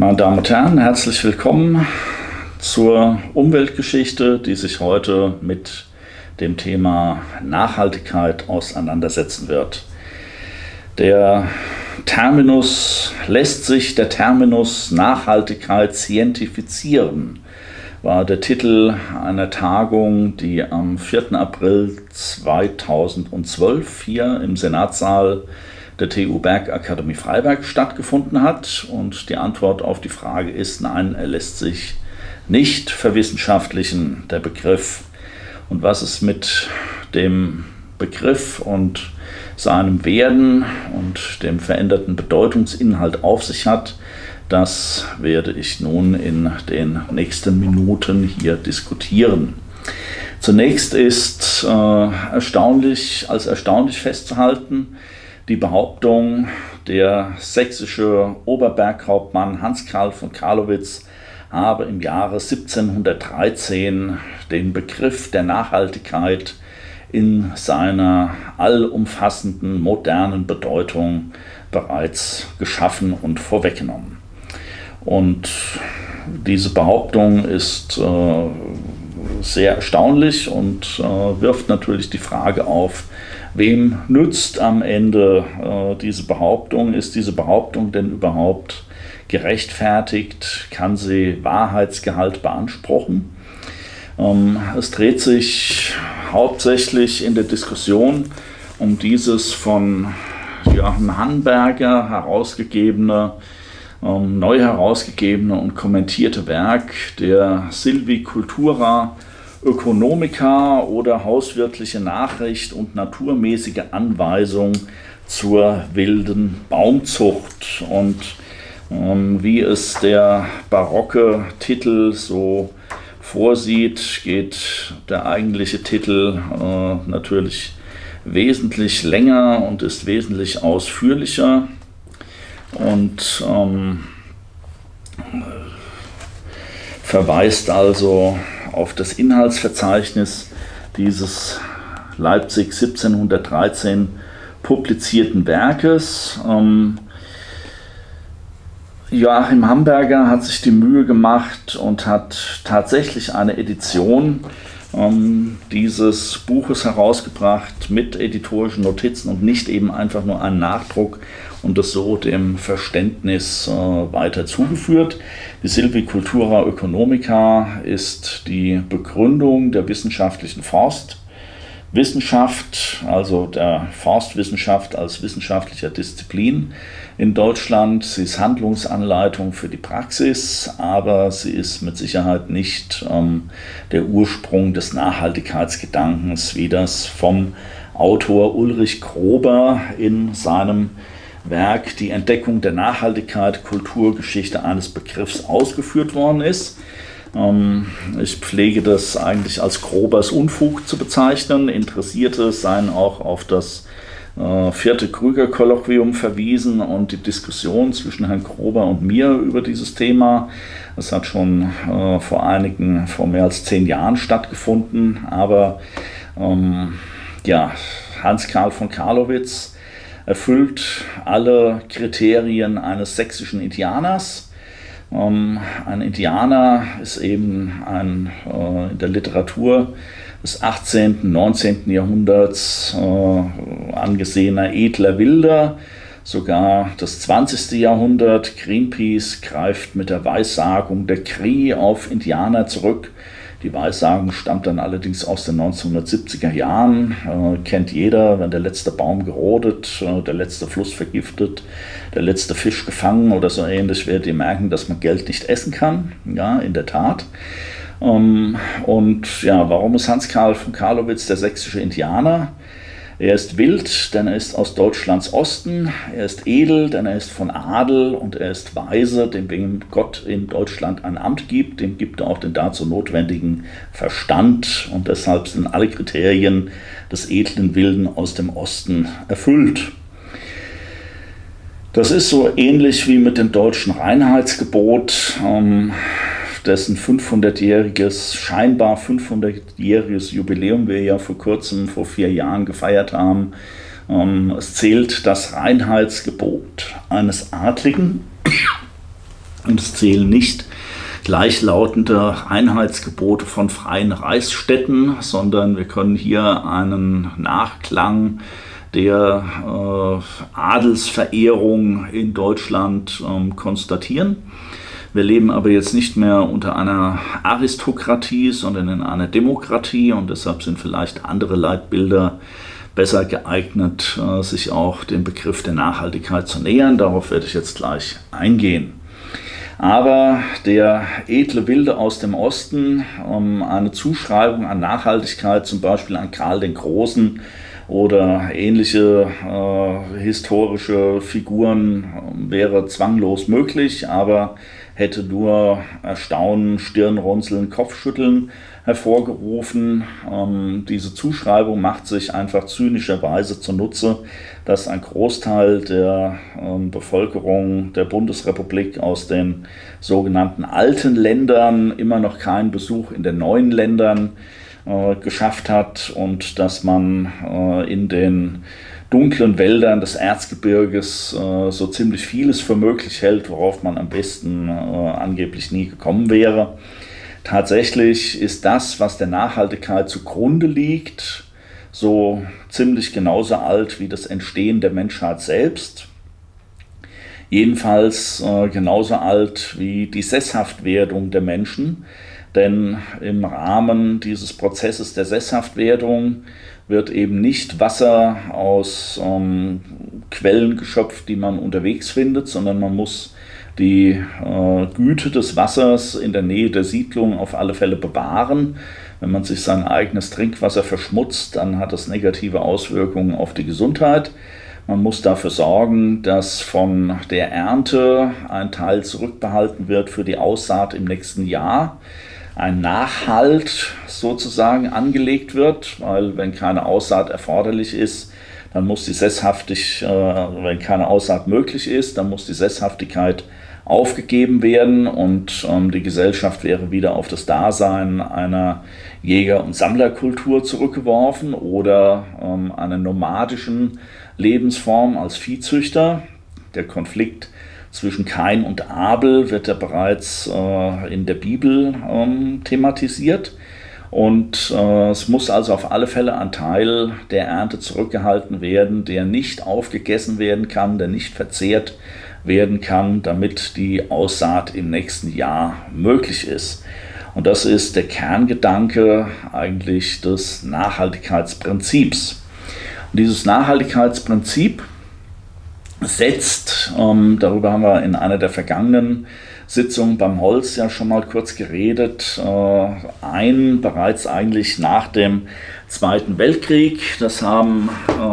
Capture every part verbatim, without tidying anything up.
Meine Damen und Herren, herzlich willkommen zur Umweltgeschichte, die sich heute mit dem Thema Nachhaltigkeit auseinandersetzen wird. Der Terminus, lässt sich der Terminus Nachhaltigkeit scientifizieren, war der Titel einer Tagung, die am vierten April zweitausendzwölf hier im Senatssaal der T U Bergakademie Freiberg stattgefunden hat. Und die Antwort auf die Frage ist: Nein, er lässt sich nicht verwissenschaftlichen, der Begriff. Und was es mit dem Begriff und seinem Werden und dem veränderten Bedeutungsinhalt auf sich hat, das werde ich nun in den nächsten Minuten hier diskutieren. Zunächst ist äh, erstaunlich, als erstaunlich festzuhalten, die Behauptung, der sächsische Oberberghauptmann Hans Carl von Carlowitz habe im Jahre siebzehnhundertdreizehn den Begriff der Nachhaltigkeit in seiner allumfassenden modernen Bedeutung bereits geschaffen und vorweggenommen. Und diese Behauptung ist äh, sehr erstaunlich und äh, wirft natürlich die Frage auf: Wem nützt am Ende äh, diese Behauptung? Ist diese Behauptung denn überhaupt gerechtfertigt? Kann sie Wahrheitsgehalt beanspruchen? Ähm, es dreht sich hauptsächlich in der Diskussion um dieses von Joachim Hanberger herausgegebene, ähm, neu herausgegebene und kommentierte Werk der Silvicultura Ökonomica oder Hauswirtliche Nachricht und naturmäßige Anweisung zur wilden Baumzucht. Und ähm, wie es der barocke Titel so vorsieht, geht der eigentliche Titel äh, natürlich wesentlich länger und ist wesentlich ausführlicher und ähm, verweist also auf das Inhaltsverzeichnis dieses Leipzig siebzehnhundertdreizehn publizierten Werkes. Ähm, Joachim Hanberger hat sich die Mühe gemacht und hat tatsächlich eine Edition ähm, dieses Buches herausgebracht mit editorischen Notizen und nicht eben einfach nur einen Nachdruck und das so dem Verständnis äh, weiter zugeführt. Die Silvicultura Ökonomica ist die Begründung der wissenschaftlichen Forstwissenschaft, also der Forstwissenschaft als wissenschaftlicher Disziplin in Deutschland. Sie ist Handlungsanleitung für die Praxis, aber sie ist mit Sicherheit nicht ähm, der Ursprung des Nachhaltigkeitsgedankens, wie das vom Autor Ulrich Krober in seinem Werk Die Entdeckung der Nachhaltigkeit, Kulturgeschichte eines Begriffs ausgeführt worden ist. Ähm, ich pflege das eigentlich als Grobers Unfug zu bezeichnen. Interessierte seien auch auf das äh, vierte Krüger-Kolloquium verwiesen und die Diskussion zwischen Herrn Krober und mir über dieses Thema. Das hat schon äh, vor einigen, vor mehr als zehn Jahren stattgefunden. Aber ähm, ja, Hans Carl von Carlowitz erfüllt alle Kriterien eines sächsischen Indianers. Ähm, ein Indianer ist eben ein äh, in der Literatur des achtzehnten, neunzehnten Jahrhunderts äh, angesehener edler Wilder. Sogar das zwanzigste Jahrhundert, Greenpeace, greift mit der Weissagung der Cree auf Indianer zurück. Die Weissagung stammt dann allerdings aus den neunzehnhundertsiebziger Jahren. Äh, kennt jeder: Wenn der letzte Baum gerodet, äh, der letzte Fluss vergiftet, der letzte Fisch gefangen oder so ähnlich, werdet ihr merken, dass man Geld nicht essen kann. Ja, in der Tat. Ähm, und ja, warum ist Hans Carl von Carlowitz der sächsische Indianer? Er ist wild, denn er ist aus Deutschlands Osten. Er ist edel, denn er ist von Adel. Und er ist weise, dem Gott in Deutschland ein Amt gibt. Dem gibt er auch den dazu notwendigen Verstand. Und deshalb sind alle Kriterien des edlen Wilden aus dem Osten erfüllt. Das ist so ähnlich wie mit dem deutschen Reinheitsgebot, ähm, dessen fünfhundertjähriges, scheinbar fünfhundertjähriges Jubiläum wir ja vor kurzem, vor vier Jahren gefeiert haben. Ähm, es zählt das Reinheitsgebot eines Adligen Und es zählen nicht gleichlautende Einheitsgebote von freien Reichsstädten, sondern wir können hier einen Nachklang der äh, Adelsverehrung in Deutschland ähm, konstatieren. Wir leben aber jetzt nicht mehr unter einer Aristokratie, sondern in einer Demokratie, und deshalb sind vielleicht andere Leitbilder besser geeignet, äh, sich auch dem Begriff der Nachhaltigkeit zu nähern. Darauf werde ich jetzt gleich eingehen. Aber der edle Wilde aus dem Osten, ähm, eine Zuschreibung an Nachhaltigkeit, zum Beispiel an Karl den Großen oder ähnliche äh, historische Figuren, äh, wäre zwanglos möglich, aber hätte nur Erstaunen, Stirnrunzeln, Kopfschütteln hervorgerufen. Ähm, diese Zuschreibung macht sich einfach zynischerweise zunutze, dass ein Großteil der ähm, Bevölkerung der Bundesrepublik aus den sogenannten alten Ländern immer noch keinen Besuch in den neuen Ländern äh, geschafft hat und dass man äh, in den dunklen Wäldern des Erzgebirges äh, so ziemlich vieles für möglich hält, worauf man am besten äh, angeblich nie gekommen wäre. Tatsächlich ist das, was der Nachhaltigkeit zugrunde liegt, so ziemlich genauso alt wie das Entstehen der Menschheit selbst. Jedenfalls äh, genauso alt wie die Sesshaftwerdung der Menschen, denn im Rahmen dieses Prozesses der Sesshaftwerdung wird eben nicht Wasser aus ähm, Quellen geschöpft, die man unterwegs findet, sondern man muss die äh, Güte des Wassers in der Nähe der Siedlung auf alle Fälle bewahren. Wenn man sich sein eigenes Trinkwasser verschmutzt, dann hat das negative Auswirkungen auf die Gesundheit. Man muss dafür sorgen, dass von der Ernte ein Teil zurückbehalten wird für die Aussaat im nächsten Jahr. Ein Nachhalt sozusagen angelegt wird, weil wenn keine Aussaat erforderlich ist, dann muss die Sesshaftigkeit, äh, wenn keine Aussaat möglich ist, dann muss die Sesshaftigkeit aufgegeben werden und ähm, die Gesellschaft wäre wieder auf das Dasein einer Jäger- und Sammlerkultur zurückgeworfen oder ähm, einer nomadischen Lebensform als Viehzüchter. Der Konflikt zwischen Kain und Abel wird ja bereits äh, in der Bibel ähm, thematisiert. Und äh, es muss also auf alle Fälle ein Teil der Ernte zurückgehalten werden, der nicht aufgegessen werden kann, der nicht verzehrt werden kann, damit die Aussaat im nächsten Jahr möglich ist. Und das ist der Kerngedanke eigentlich des Nachhaltigkeitsprinzips. Und dieses Nachhaltigkeitsprinzip setzt, ähm, darüber haben wir in einer der vergangenen Sitzungen beim Holz ja schon mal kurz geredet, äh, ein, bereits eigentlich nach dem Zweiten Weltkrieg. Das haben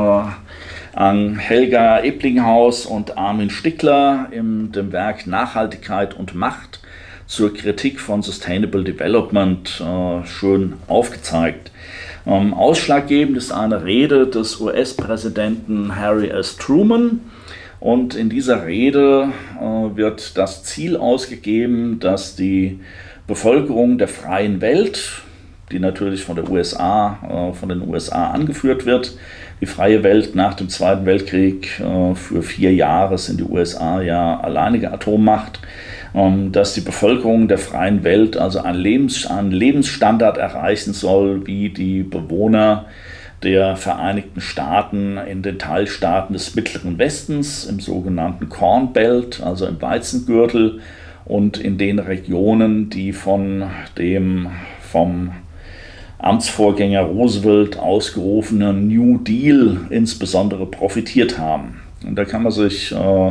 äh, an Helga Eblinghaus und Armin Stickler in dem Werk Nachhaltigkeit und Macht zur Kritik von Sustainable Development äh, schön aufgezeigt. Ähm, ausschlaggebend ist eine Rede des U S-Präsidenten Harry S. Truman. Und in dieser Rede äh, wird das Ziel ausgegeben, dass die Bevölkerung der freien Welt, die natürlich von der U S A, äh, von den U S A angeführt wird, die freie Welt nach dem Zweiten Weltkrieg, äh, für vier Jahre sind die U S A ja alleinige Atommacht, ähm, dass die Bevölkerung der freien Welt also einen, Lebens-, einen Lebensstandard erreichen soll, wie die Bewohner der Vereinigten Staaten in den Teilstaaten des Mittleren Westens, im sogenannten Corn Belt, also im Weizengürtel, und in den Regionen, die von dem vom Amtsvorgänger Roosevelt ausgerufenen New Deal insbesondere profitiert haben. Und da kann man sich äh,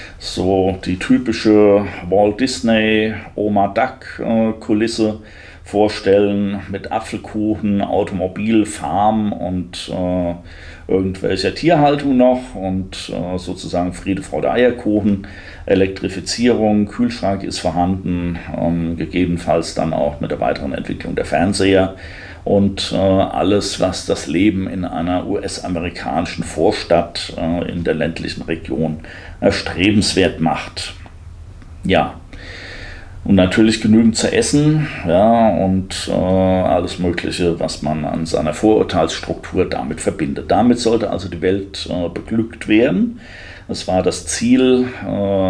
so die typische Walt Disney Oma Duck äh, Kulisse vorstellen mit Apfelkuchen, Automobil, Farm und äh, irgendwelcher Tierhaltung noch und äh, sozusagen Friede, Freude, Eierkuchen, Elektrifizierung, Kühlschrank ist vorhanden, ähm, gegebenenfalls dann auch mit der weiteren Entwicklung der Fernseher und äh, alles, was das Leben in einer U S-amerikanischen Vorstadt äh, in der ländlichen Region erstrebenswert macht. Ja. Und natürlich genügend zu essen, ja, und äh, alles Mögliche, was man an seiner Vorurteilsstruktur damit verbindet. Damit sollte also die Welt äh, beglückt werden. Das war das Ziel äh,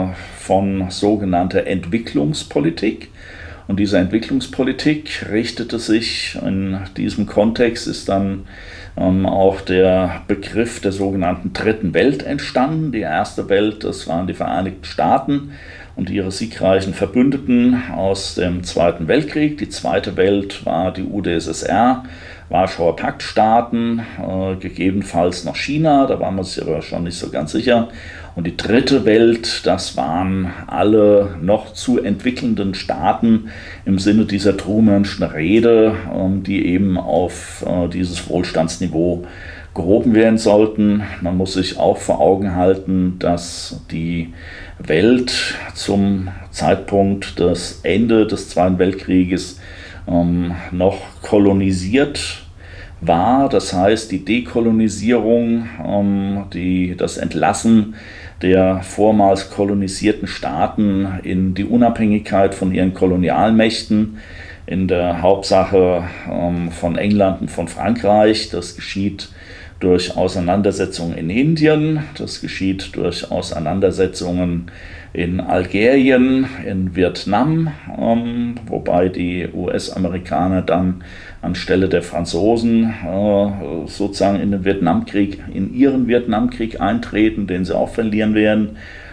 von sogenannter Entwicklungspolitik. Und diese Entwicklungspolitik richtete sich in diesem Kontext, ist dann ähm, auch der Begriff der sogenannten Dritten Welt entstanden. Die erste Welt, das waren die Vereinigten Staaten und ihre siegreichen Verbündeten aus dem Zweiten Weltkrieg. Die zweite Welt war die U d S S R, Warschauer Paktstaaten, äh, gegebenenfalls noch China, da war man sich aber schon nicht so ganz sicher. Und die dritte Welt, das waren alle noch zu entwickelnden Staaten im Sinne dieser Trumanschen Rede, ähm, die eben auf äh, dieses Wohlstandsniveau gehoben werden sollten. Man muss sich auch vor Augen halten, dass die Welt zum Zeitpunkt des Ende des Zweiten Weltkrieges ähm, noch kolonisiert war. Das heißt, die Dekolonisierung, ähm, die, das Entlassen der vormals kolonisierten Staaten in die Unabhängigkeit von ihren Kolonialmächten, in der Hauptsache ähm, von England und von Frankreich. Das geschieht durch Auseinandersetzungen in Indien, das geschieht durch Auseinandersetzungen in Algerien, in Vietnam, ähm, wobei die U S-Amerikaner dann anstelle der Franzosen äh, sozusagen in den Vietnamkrieg, in ihren Vietnamkrieg eintreten, den sie auch verlieren werden.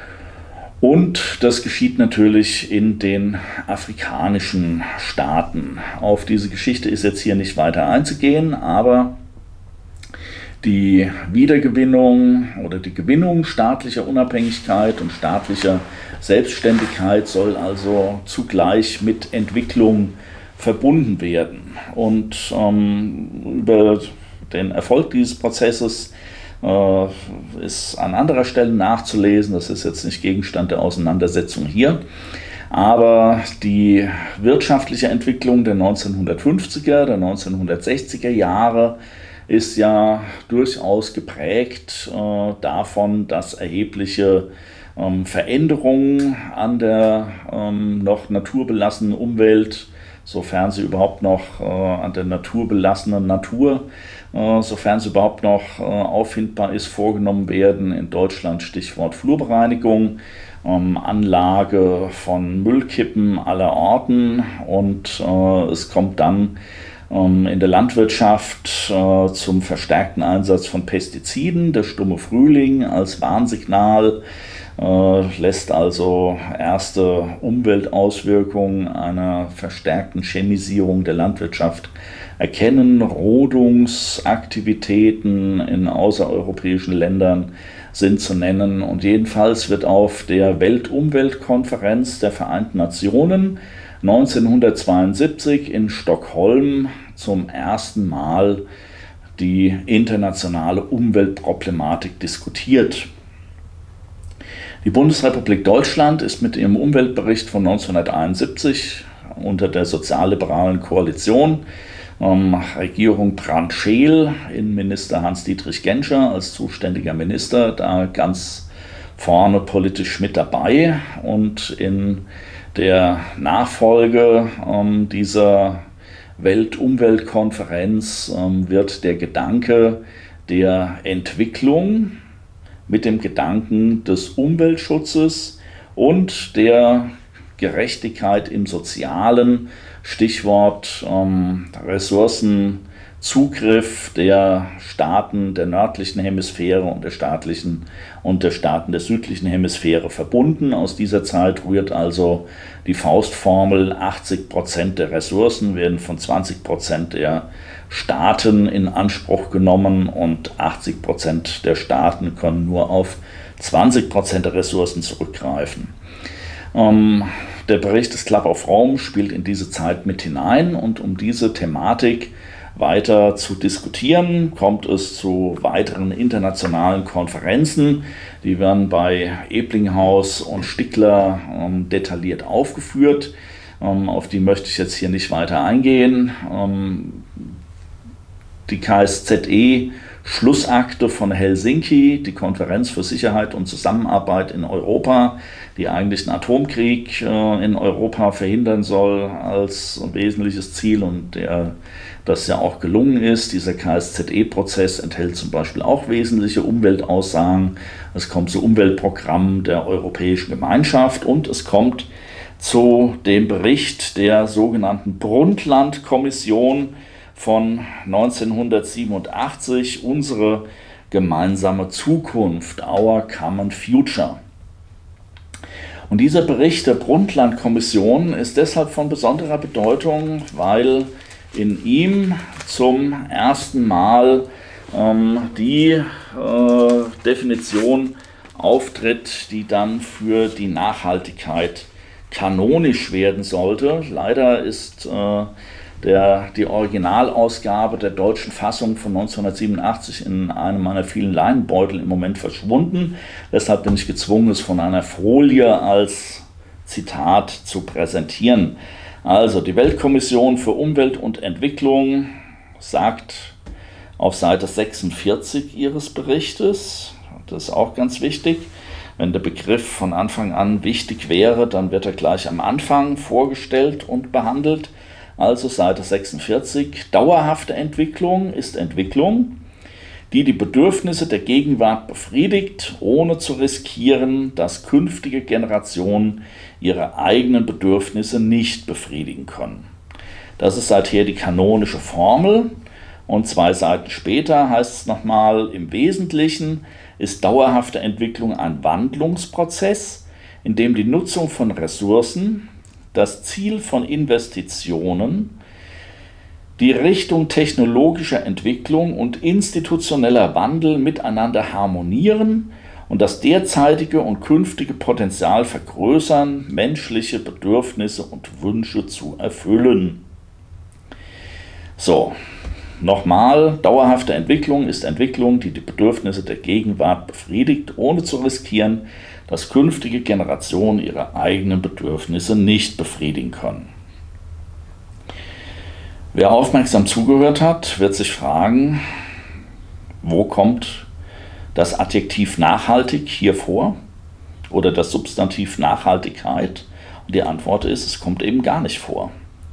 Und das geschieht natürlich in den afrikanischen Staaten. Auf diese Geschichte ist jetzt hier nicht weiter einzugehen, aber die Wiedergewinnung oder die Gewinnung staatlicher Unabhängigkeit und staatlicher Selbstständigkeit soll also zugleich mit Entwicklung verbunden werden. Und ähm, über den Erfolg dieses Prozesses äh, ist an anderer Stelle nachzulesen. Das ist jetzt nicht Gegenstand der Auseinandersetzung hier. Aber die wirtschaftliche Entwicklung der neunzehnhundertfünfziger, der neunzehnhundertsechziger Jahre ist ja durchaus geprägt äh, davon, dass erhebliche ähm, Veränderungen an der ähm, noch naturbelassenen Umwelt, sofern sie überhaupt noch äh, an der naturbelassenen Natur, äh, sofern sie überhaupt noch äh, auffindbar ist, vorgenommen werden. In Deutschland Stichwort Flurbereinigung, ähm, Anlage von Müllkippen aller Orten, und äh, es kommt dann in der Landwirtschaft äh, zum verstärkten Einsatz von Pestiziden. Der stumme Frühling als Warnsignal äh, lässt also erste Umweltauswirkungen einer verstärkten Chemisierung der Landwirtschaft erkennen. Rodungsaktivitäten in außereuropäischen Ländern sind zu nennen. Und jedenfalls wird auf der Weltumweltkonferenz der Vereinten Nationen neunzehnhundertzweiundsiebzig in Stockholm zum ersten Mal die internationale Umweltproblematik diskutiert. Die Bundesrepublik Deutschland ist mit ihrem Umweltbericht von neunzehnhunderteinundsiebzig unter der sozialliberalen Koalition, ähm, Regierung Brandt-Scheel, Innenminister Hans-Dietrich Genscher als zuständiger Minister, da ganz vorne politisch mit dabei, und in der Nachfolge ähm, dieser Weltumweltkonferenz ähm, wird der Gedanke der Entwicklung mit dem Gedanken des Umweltschutzes und der Gerechtigkeit im Sozialen, Stichwort ähm, Ressourcenzugriff der Staaten der nördlichen Hemisphäre und der staatlichen und der Staaten der südlichen Hemisphäre verbunden. Aus dieser Zeit rührt also die Faustformel: achtzig Prozent der Ressourcen werden von zwanzig Prozent der Staaten in Anspruch genommen und achtzig Prozent der Staaten können nur auf zwanzig Prozent der Ressourcen zurückgreifen. Ähm, der Bericht des Club of Rome spielt in diese Zeit mit hinein, und um diese Thematik weiter zu diskutieren, kommt es zu weiteren internationalen Konferenzen. Die werden bei Eblinghaus und Stickler ähm, detailliert aufgeführt. Ähm, auf die möchte ich jetzt hier nicht weiter eingehen. Ähm, die K S Z E Schlussakte von Helsinki, die Konferenz für Sicherheit und Zusammenarbeit in Europa, die eigentlich einen Atomkrieg äh, in Europa verhindern soll als wesentliches Ziel und der das ja auch gelungen ist. Dieser K S Z E-Prozess enthält zum Beispiel auch wesentliche Umweltaussagen. Es kommt zu Umweltprogrammen der Europäischen Gemeinschaft und es kommt zu dem Bericht der sogenannten Brundtland-Kommission von neunzehnhundertsiebenundachtzig, unsere gemeinsame Zukunft, Our Common Future. Und dieser Bericht der Brundtland-Kommission ist deshalb von besonderer Bedeutung, weil in ihm zum ersten Mal ähm, die äh, Definition auftritt, die dann für die Nachhaltigkeit kanonisch werden sollte. Leider ist äh, der, die Originalausgabe der deutschen Fassung von neunzehnhundertsiebenundachtzig in einem meiner vielen Leinenbeutel im Moment verschwunden. Deshalb bin ich gezwungen, es von einer Folie als Zitat zu präsentieren. Also die Weltkommission für Umwelt und Entwicklung sagt auf Seite sechsundvierzig ihres Berichtes, das ist auch ganz wichtig, wenn der Begriff von Anfang an wichtig wäre, dann wird er gleich am Anfang vorgestellt und behandelt. Also Seite sechsundvierzig, dauerhafte Entwicklung ist Entwicklung, die die Bedürfnisse der Gegenwart befriedigt, ohne zu riskieren, dass künftige Generationen ihre eigenen Bedürfnisse nicht befriedigen können. Das ist seither die kanonische Formel und zwei Seiten später heißt es nochmal, im Wesentlichen ist dauerhafte Entwicklung ein Wandlungsprozess, in dem die Nutzung von Ressourcen, das Ziel von Investitionen, die Richtung technologischer Entwicklung und institutioneller Wandel miteinander harmonieren und das derzeitige und künftige Potenzial vergrößern, menschliche Bedürfnisse und Wünsche zu erfüllen. So, nochmal, dauerhafte Entwicklung ist Entwicklung, die die Bedürfnisse der Gegenwart befriedigt, ohne zu riskieren, dass künftige Generationen ihre eigenen Bedürfnisse nicht befriedigen können. Wer aufmerksam zugehört hat, wird sich fragen, wo kommt das Adjektiv nachhaltig hier vor oder das Substantiv Nachhaltigkeit? Und die Antwort ist, es kommt eben gar nicht vor.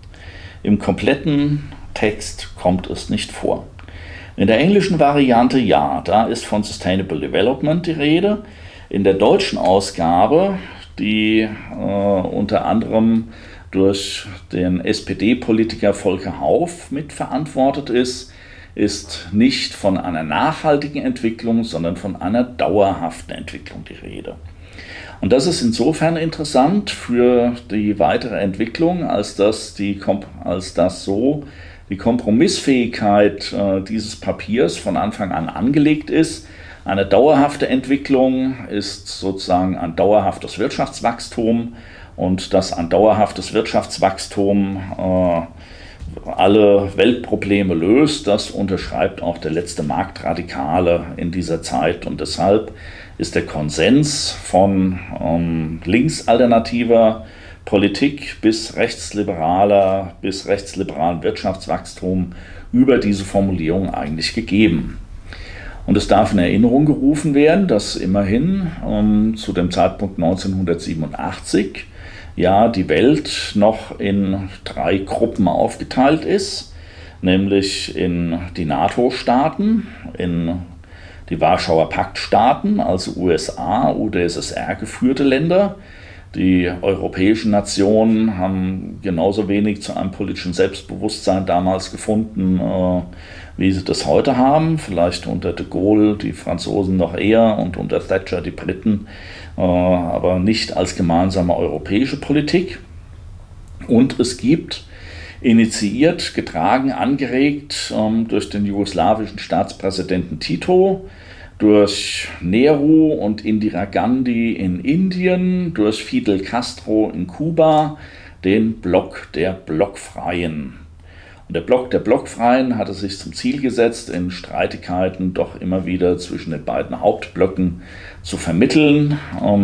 Im kompletten Text kommt es nicht vor. In der englischen Variante ja, da ist von Sustainable Development die Rede. In der deutschen Ausgabe, die äh, unter anderem durch den S P D-Politiker Volker Hauff mitverantwortet ist, ist nicht von einer nachhaltigen Entwicklung, sondern von einer dauerhaften Entwicklung die Rede. Und das ist insofern interessant für die weitere Entwicklung, als dass, die, als dass so die Kompromissfähigkeit äh, dieses Papiers von Anfang an angelegt ist. Eine dauerhafte Entwicklung ist sozusagen ein dauerhaftes Wirtschaftswachstum und dass ein dauerhaftes Wirtschaftswachstum äh, alle Weltprobleme löst, das unterschreibt auch der letzte Marktradikale in dieser Zeit und deshalb ist der Konsens von ähm, linksalternativer Politik bis rechtsliberaler, bis rechtsliberalen Wirtschaftswachstum über diese Formulierung eigentlich gegeben. Und es darf in Erinnerung gerufen werden, dass immerhin ähm, zu dem Zeitpunkt neunzehnhundertsiebenundachtzig ja die Welt noch in drei Gruppen aufgeteilt ist, nämlich in die NATO-Staaten, in die Warschauer Paktstaaten, also U S A, U d S S R geführte Länder. Die europäischen Nationen haben genauso wenig zu einem politischen Selbstbewusstsein damals gefunden, äh, wie sie das heute haben. Vielleicht unter de Gaulle die Franzosen noch eher und unter Thatcher die Briten, äh, aber nicht als gemeinsame europäische Politik. Und es gibt initiiert, getragen, angeregt ähm, durch den jugoslawischen Staatspräsidenten Tito, durch Nehru und Indira Gandhi in Indien, durch Fidel Castro in Kuba, den Block der Blockfreien. Und der Block der Blockfreien hatte sich zum Ziel gesetzt, in Streitigkeiten doch immer wieder zwischen den beiden Hauptblöcken zu vermitteln.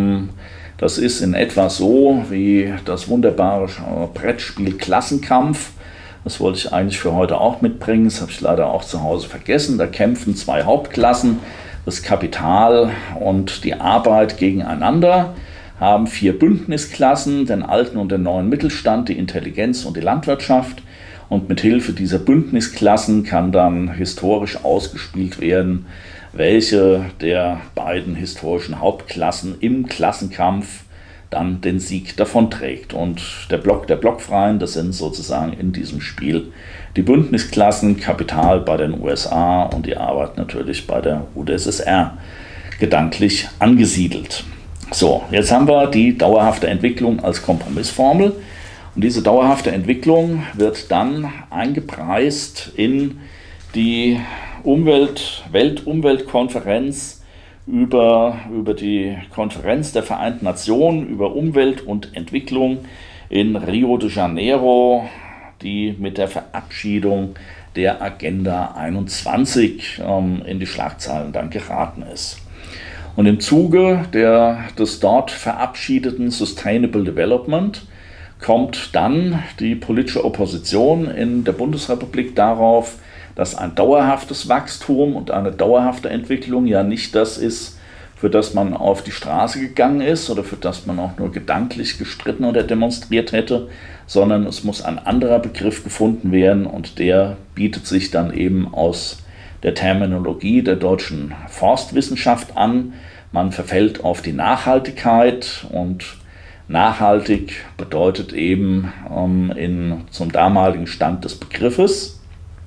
Das ist in etwa so wie das wunderbare Brettspiel Klassenkampf, Das wollte ich eigentlich für heute auch mitbringen, das habe ich leider auch zu Hause vergessen. Da kämpfen zwei Hauptklassen, das Kapital und die Arbeit gegeneinander, haben vier Bündnisklassen, den alten und den neuen Mittelstand, die Intelligenz und die Landwirtschaft. Und mit Hilfe dieser Bündnisklassen kann dann historisch ausgespielt werden, welche der beiden historischen Hauptklassen im Klassenkampf dann den Sieg davonträgt. Und der Block der Blockfreien, das sind sozusagen in diesem Spiel die Bündnisklassen, Kapital bei den U S A und die Arbeit natürlich bei der U d S S R gedanklich angesiedelt. So, jetzt haben wir die dauerhafte Entwicklung als Kompromissformel. Und diese dauerhafte Entwicklung wird dann eingepreist in die Umwelt, Weltumweltkonferenz über, über die Konferenz der Vereinten Nationen über Umwelt und Entwicklung in Rio de Janeiro, die mit der Verabschiedung der Agenda einundzwanzig ähm, in die Schlagzeilen dann geraten ist. Und im Zuge der, des dort verabschiedeten Sustainable Development kommt dann die politische Opposition in der Bundesrepublik darauf, dass ein dauerhaftes Wachstum und eine dauerhafte Entwicklung ja nicht das ist, für das man auf die Straße gegangen ist oder für das man auch nur gedanklich gestritten oder demonstriert hätte, sondern es muss ein anderer Begriff gefunden werden und der bietet sich dann eben aus der Terminologie der deutschen Forstwissenschaft an. Man verfällt auf die Nachhaltigkeit und nachhaltig bedeutet eben ähm, in, zum damaligen Stand des Begriffes,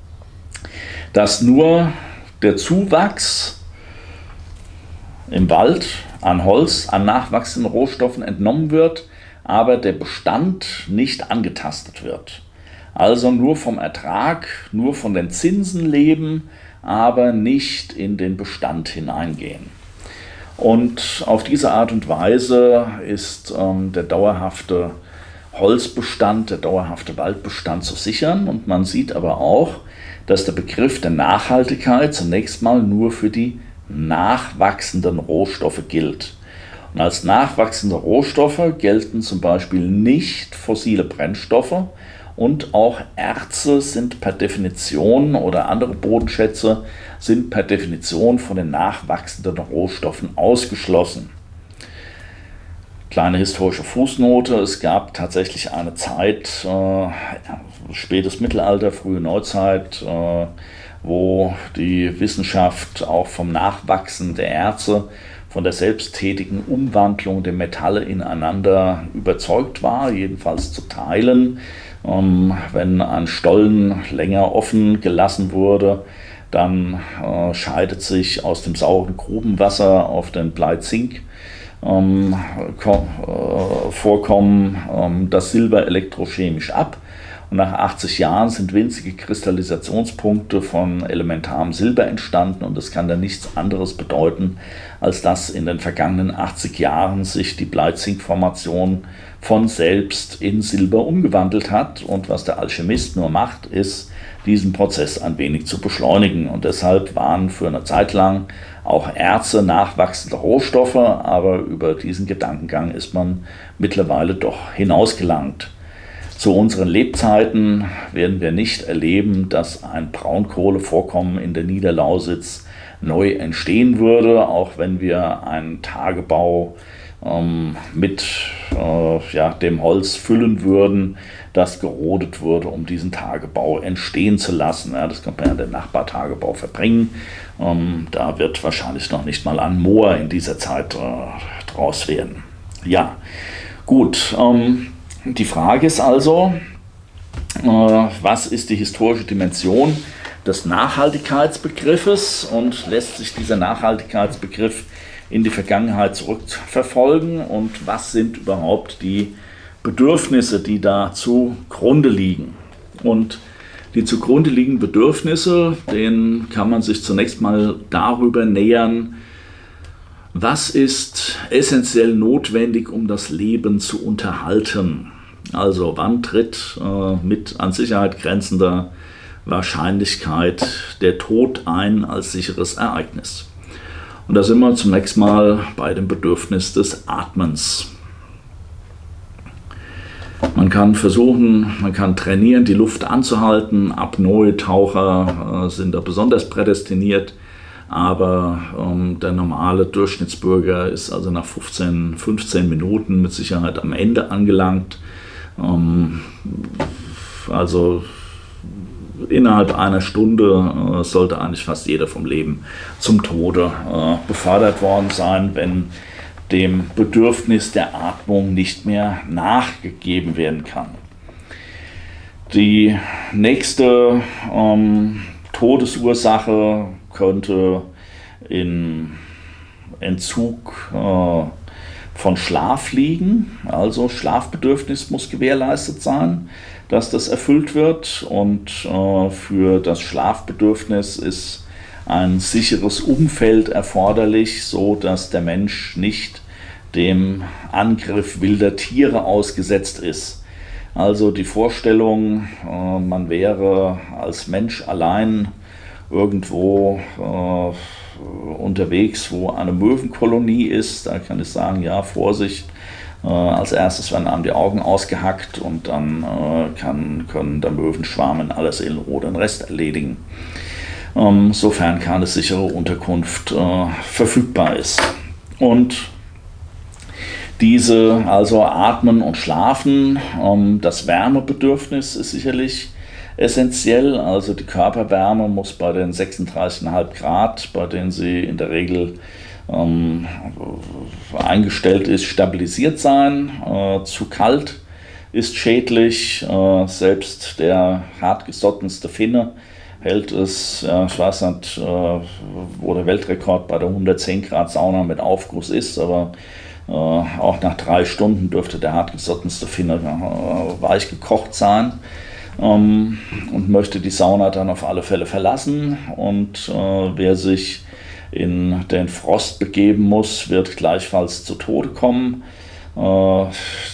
dass nur der Zuwachs im Wald an Holz, an nachwachsenden Rohstoffen entnommen wird, aber der Bestand nicht angetastet wird. Also nur vom Ertrag, nur von den Zinsen leben, aber nicht in den Bestand hineingehen. Und auf diese Art und Weise ist ähm, der dauerhafte Holzbestand, der dauerhafte Waldbestand zu sichern. Und man sieht aber auch, dass der Begriff der Nachhaltigkeit zunächst mal nur für die nachwachsenden Rohstoffe gilt. Und als nachwachsende Rohstoffe gelten zum Beispiel nicht fossile Brennstoffe, und auch Erze sind per Definition oder andere Bodenschätze sind per Definition von den nachwachsenden Rohstoffen ausgeschlossen. Kleine historische Fußnote: Es gab tatsächlich eine Zeit, äh, spätes Mittelalter, frühe Neuzeit, äh, wo die Wissenschaft auch vom Nachwachsen der Erze, von der selbsttätigen Umwandlung der Metalle ineinander überzeugt war, jedenfalls zu Teilen. Ähm, wenn ein Stollen länger offen gelassen wurde, dann äh, scheidet sich aus dem sauren Grubenwasser auf den Blei-Zink ähm, äh, Vorkommen ähm, das Silber elektrochemisch ab. Und nach achtzig Jahren sind winzige Kristallisationspunkte von elementarem Silber entstanden und das kann dann nichts anderes bedeuten, als dass in den vergangenen achtzig Jahren sich die Blei-Zink-Formation von selbst in Silber umgewandelt hat. Und was der Alchemist nur macht, ist, diesen Prozess ein wenig zu beschleunigen. Und deshalb waren für eine Zeit lang auch Erze nachwachsende Rohstoffe, aber über diesen Gedankengang ist man mittlerweile doch hinausgelangt. Zu unseren Lebzeiten werden wir nicht erleben, dass ein Braunkohlevorkommen in der Niederlausitz neu entstehen würde, auch wenn wir einen Tagebau ähm, mit äh, ja, dem Holz füllen würden, das gerodet wurde, um diesen Tagebau entstehen zu lassen. Ja, das kann man ja den Nachbartagebau verbringen. Ähm, da wird wahrscheinlich noch nicht mal ein Moor in dieser Zeit äh, draus werden. Ja, gut. Ähm, Die Frage ist also, äh, was ist die historische Dimension des Nachhaltigkeitsbegriffes und lässt sich dieser Nachhaltigkeitsbegriff in die Vergangenheit zurückverfolgen und was sind überhaupt die Bedürfnisse, die da zugrunde liegen? Und die zugrunde liegenden Bedürfnisse, denen kann man sich zunächst mal darüber nähern, was ist essentiell notwendig, um das Leben zu unterhalten? Also wann tritt äh, mit an Sicherheit grenzender Wahrscheinlichkeit der Tod ein als sicheres Ereignis? Und da sind wir zunächst mal bei dem Bedürfnis des Atmens. Man kann versuchen, man kann trainieren, die Luft anzuhalten. Apnoe-Taucher äh, sind da besonders prädestiniert. Aber ähm, der normale Durchschnittsbürger ist also nach fünfzehn, fünfzehn Minuten mit Sicherheit am Ende angelangt. Ähm, also innerhalb einer Stunde äh, sollte eigentlich fast jeder vom Leben zum Tode äh, befördert worden sein, wenn dem Bedürfnis der Atmung nicht mehr nachgegeben werden kann. Die nächste ähm, Todesursache könnte in Entzug äh, von Schlaf liegen. Also Schlafbedürfnis muss gewährleistet sein, dass das erfüllt wird. Und äh, für das Schlafbedürfnis ist ein sicheres Umfeld erforderlich, so dass der Mensch nicht dem Angriff wilder Tiere ausgesetzt ist. Also die Vorstellung, äh, man wäre als Mensch allein irgendwo äh, unterwegs, wo eine Möwenkolonie ist, da kann ich sagen, ja, Vorsicht, äh, als erstes werden einem die Augen ausgehackt und dann äh, kann, können der Möwenschwarm in aller Seelenruhe den Rest erledigen. Ähm, sofern keine sichere Unterkunft äh, verfügbar ist. Und diese, also Atmen und Schlafen, ähm, das Wärmebedürfnis ist sicherlich essentiell. Also die Körperwärme muss bei den sechsunddreißig Komma fünf Grad, bei denen sie in der Regel ähm, eingestellt ist, stabilisiert sein. Äh, zu kalt ist schädlich. Äh, selbst der hartgesottenste Finne hält es, ja, ich weiß nicht, äh, wo der Weltrekord bei der hundertzehn Grad Sauna mit Aufguss ist, aber äh, auch nach drei Stunden dürfte der hartgesottenste Finne äh, weich gekocht sein. Ähm, und möchte die Sauna dann auf alle Fälle verlassen. Und äh, wer sich in den Frost begeben muss, wird gleichfalls zu Tode kommen. Äh,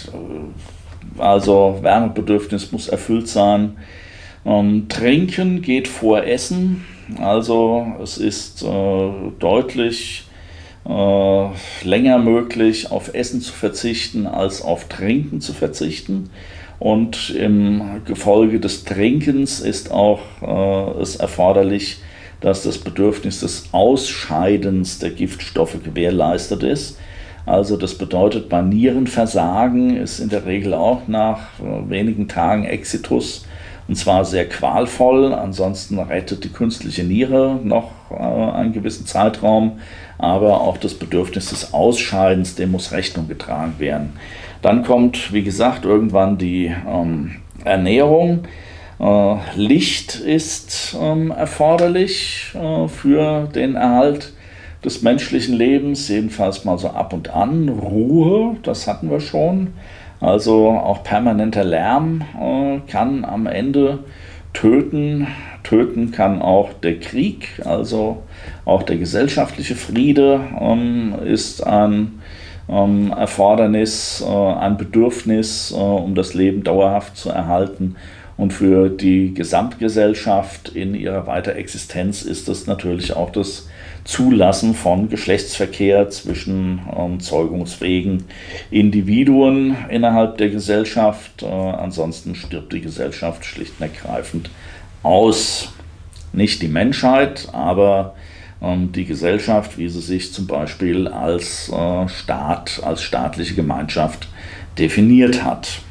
also Wärmebedürfnis muss erfüllt sein. Ähm, Trinken geht vor Essen. Also es ist äh, deutlich äh, länger möglich, auf Essen zu verzichten, als auf Trinken zu verzichten. Und im Gefolge des Trinkens ist auch äh, es erforderlich, dass das Bedürfnis des Ausscheidens der Giftstoffe gewährleistet ist. Also das bedeutet, bei Nierenversagen ist in der Regel auch nach äh, wenigen Tagen Exitus, und zwar sehr qualvoll. Ansonsten rettet die künstliche Niere noch äh, einen gewissen Zeitraum, aber auch das Bedürfnis des Ausscheidens, dem muss Rechnung getragen werden. Dann kommt, wie gesagt, irgendwann die ähm, Ernährung. Äh, Licht ist ähm, erforderlich äh, für den Erhalt des menschlichen Lebens, jedenfalls mal so ab und an. Ruhe, das hatten wir schon. Also auch permanenter Lärm äh, kann am Ende töten. Töten kann auch der Krieg, also auch der gesellschaftliche Friede ähm, ist ein ähm, Erfordernis, äh, ein Bedürfnis, äh, um das Leben dauerhaft zu erhalten. Und für die Gesamtgesellschaft in ihrer Weiterexistenz ist das natürlich auch das Zulassen von Geschlechtsverkehr zwischen ähm, zeugungsfähigen Individuen innerhalb der Gesellschaft. Äh, ansonsten stirbt die Gesellschaft schlicht und ergreifend aus. Nicht die Menschheit, aber ähm, die Gesellschaft, wie sie sich zum Beispiel als äh, Staat, als staatliche Gemeinschaft definiert hat.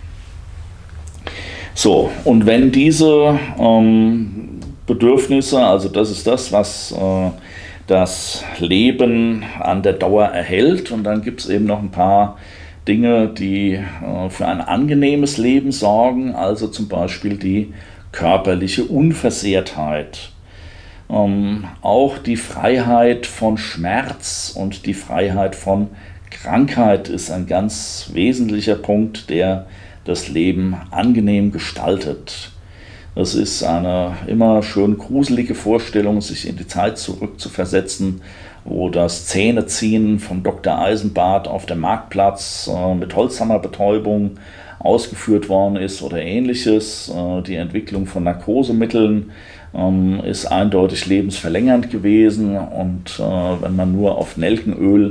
So, und wenn diese ähm, Bedürfnisse, also das ist das, was äh, das Leben an der Dauer erhält, und dann gibt es eben noch ein paar Dinge, die äh, für ein angenehmes Leben sorgen, also zum Beispiel die körperliche Unversehrtheit. Ähm, auch die Freiheit von Schmerz und die Freiheit von Krankheit ist ein ganz wesentlicher Punkt, der das Leben angenehm gestaltet. Es ist eine immer schön gruselige Vorstellung, sich in die Zeit zurückzuversetzen, wo das Zähneziehen vom Doktor Eisenbart auf dem Marktplatz äh, mit Holzhammerbetäubung ausgeführt worden ist oder ähnliches. Äh, die Entwicklung von Narkosemitteln ähm, ist eindeutig lebensverlängernd gewesen, und äh, wenn man nur auf Nelkenöl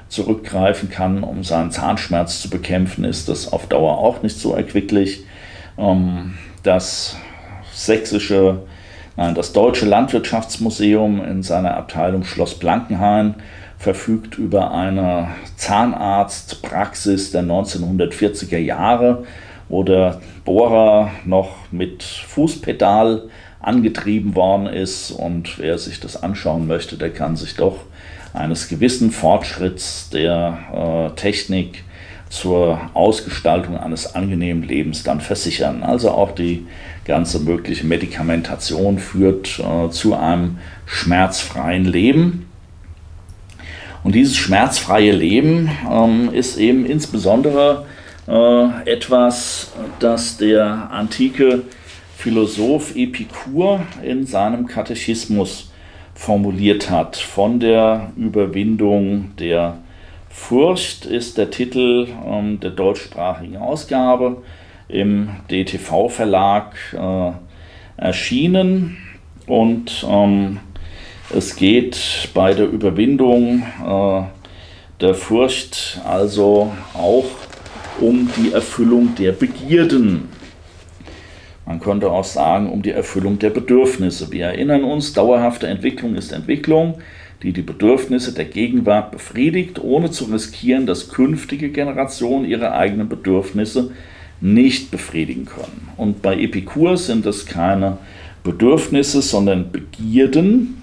zurückgreifen kann, um seinen Zahnschmerz zu bekämpfen, ist das auf Dauer auch nicht so erquicklich. Das sächsische, nein, das Deutsche Landwirtschaftsmuseum in seiner Abteilung Schloss Blankenhain verfügt über eine Zahnarztpraxis der neunzehnhundertvierziger Jahre, wo der Bohrer noch mit Fußpedal angetrieben worden ist, und wer sich das anschauen möchte, der kann sich doch eines gewissen Fortschritts der äh, Technik zur Ausgestaltung eines angenehmen Lebens dann versichern. Also auch die ganze mögliche Medikamentation führt äh, zu einem schmerzfreien Leben. Und dieses schmerzfreie Leben ähm, ist eben insbesondere äh, etwas, das der antike Philosoph Epikur in seinem Katechismus formuliert hat. Von der Überwindung der Furcht ist der Titel ähm, der deutschsprachigen Ausgabe im D T V-Verlag äh, erschienen, und ähm, es geht bei der Überwindung äh, der Furcht also auch um die Erfüllung der Begierden. Man könnte auch sagen, um die Erfüllung der Bedürfnisse. Wir erinnern uns, dauerhafte Entwicklung ist Entwicklung, die die Bedürfnisse der Gegenwart befriedigt, ohne zu riskieren, dass künftige Generationen ihre eigenen Bedürfnisse nicht befriedigen können. Und bei Epikur sind es keine Bedürfnisse, sondern Begierden.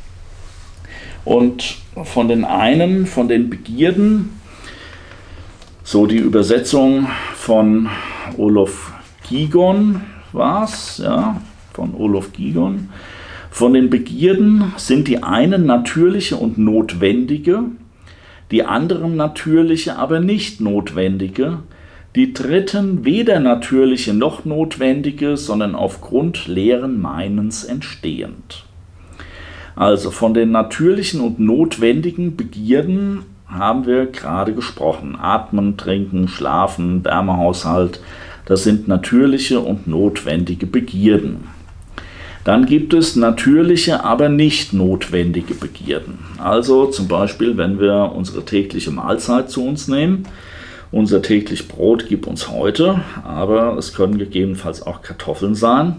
Und von den einen, von den Begierden, so die Übersetzung von Olof Gigon war es, ja, von Olof Gigon. Von den Begierden sind die einen natürliche und notwendige, die anderen natürliche, aber nicht notwendige, die dritten weder natürliche noch notwendige, sondern aufgrund leeren Meinens entstehend. Also von den natürlichen und notwendigen Begierden haben wir gerade gesprochen. Atmen, trinken, schlafen, Wärmehaushalt, das sind natürliche und notwendige Begierden. Dann gibt es natürliche, aber nicht notwendige Begierden. Also zum Beispiel, wenn wir unsere tägliche Mahlzeit zu uns nehmen. Unser täglich Brot gibt uns heute, aber es können gegebenenfalls auch Kartoffeln sein.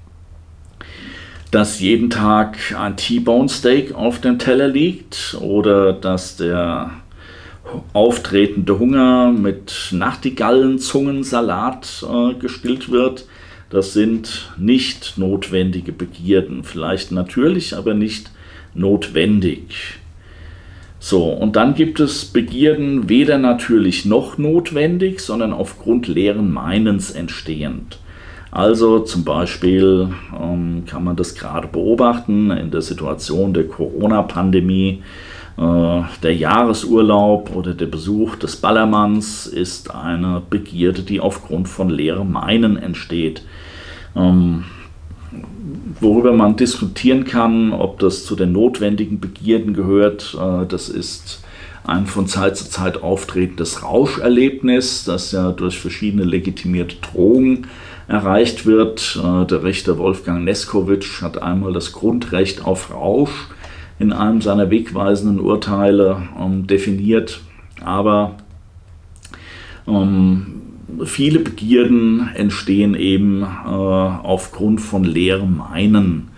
Dass jeden Tag ein T-Bone Steak auf dem Teller liegt oder dass der auftretende Hunger mit Nachtigallenzungensalat äh, gestillt wird, das sind nicht notwendige Begierden. Vielleicht natürlich, aber nicht notwendig. So, und dann gibt es Begierden weder natürlich noch notwendig, sondern aufgrund leeren Meinens entstehend. Also zum Beispiel ähm, kann man das gerade beobachten in der Situation der Corona-Pandemie. Äh, der Jahresurlaub oder der Besuch des Ballermanns ist eine Begierde, die aufgrund von leerem Meinen entsteht. Ähm, worüber man diskutieren kann, ob das zu den notwendigen Begierden gehört, äh, das ist ein von Zeit zu Zeit auftretendes Rauscherlebnis, das ja durch verschiedene legitimierte Drogen erreicht wird. Der Richter Wolfgang Neskowitsch hat einmal das Grundrecht auf Rausch in einem seiner wegweisenden Urteile ähm, definiert, aber ähm, viele Begierden entstehen eben äh, aufgrund von leerem Meinen.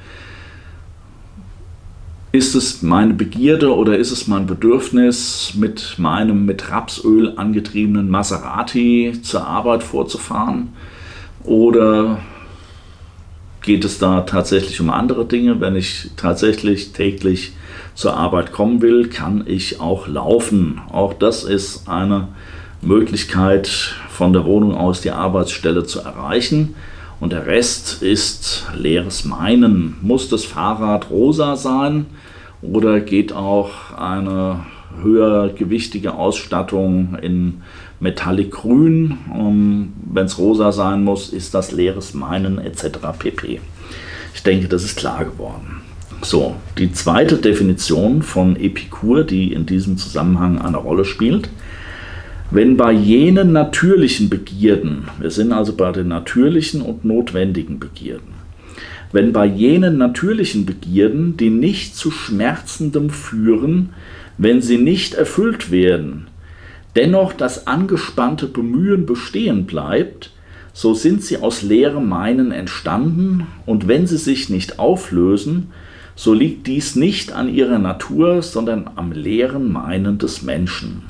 Ist es meine Begierde oder ist es mein Bedürfnis, mit meinem mit Rapsöl angetriebenen Maserati zur Arbeit vorzufahren? Oder geht es da tatsächlich um andere Dinge? Wenn ich tatsächlich täglich zur Arbeit kommen will, kann ich auch laufen. Auch das ist eine Möglichkeit, von der Wohnung aus die Arbeitsstelle zu erreichen. Und der Rest ist leeres Meinen. Muss das Fahrrad rosa sein oder geht auch eine höhergewichtige Ausstattung in Metallic Grün? Um, wenn es rosa sein muss, ist das leeres Meinen et cetera pp. Ich denke, das ist klar geworden. So, die zweite Definition von Epikur, die in diesem Zusammenhang eine Rolle spielt. Wenn bei jenen natürlichen Begierden, wir sind also bei den natürlichen und notwendigen Begierden, wenn bei jenen natürlichen Begierden, die nicht zu Schmerzendem führen, wenn sie nicht erfüllt werden, dennoch das angespannte Bemühen bestehen bleibt, so sind sie aus leerem Meinen entstanden, und wenn sie sich nicht auflösen, so liegt dies nicht an ihrer Natur, sondern am leeren Meinen des Menschen.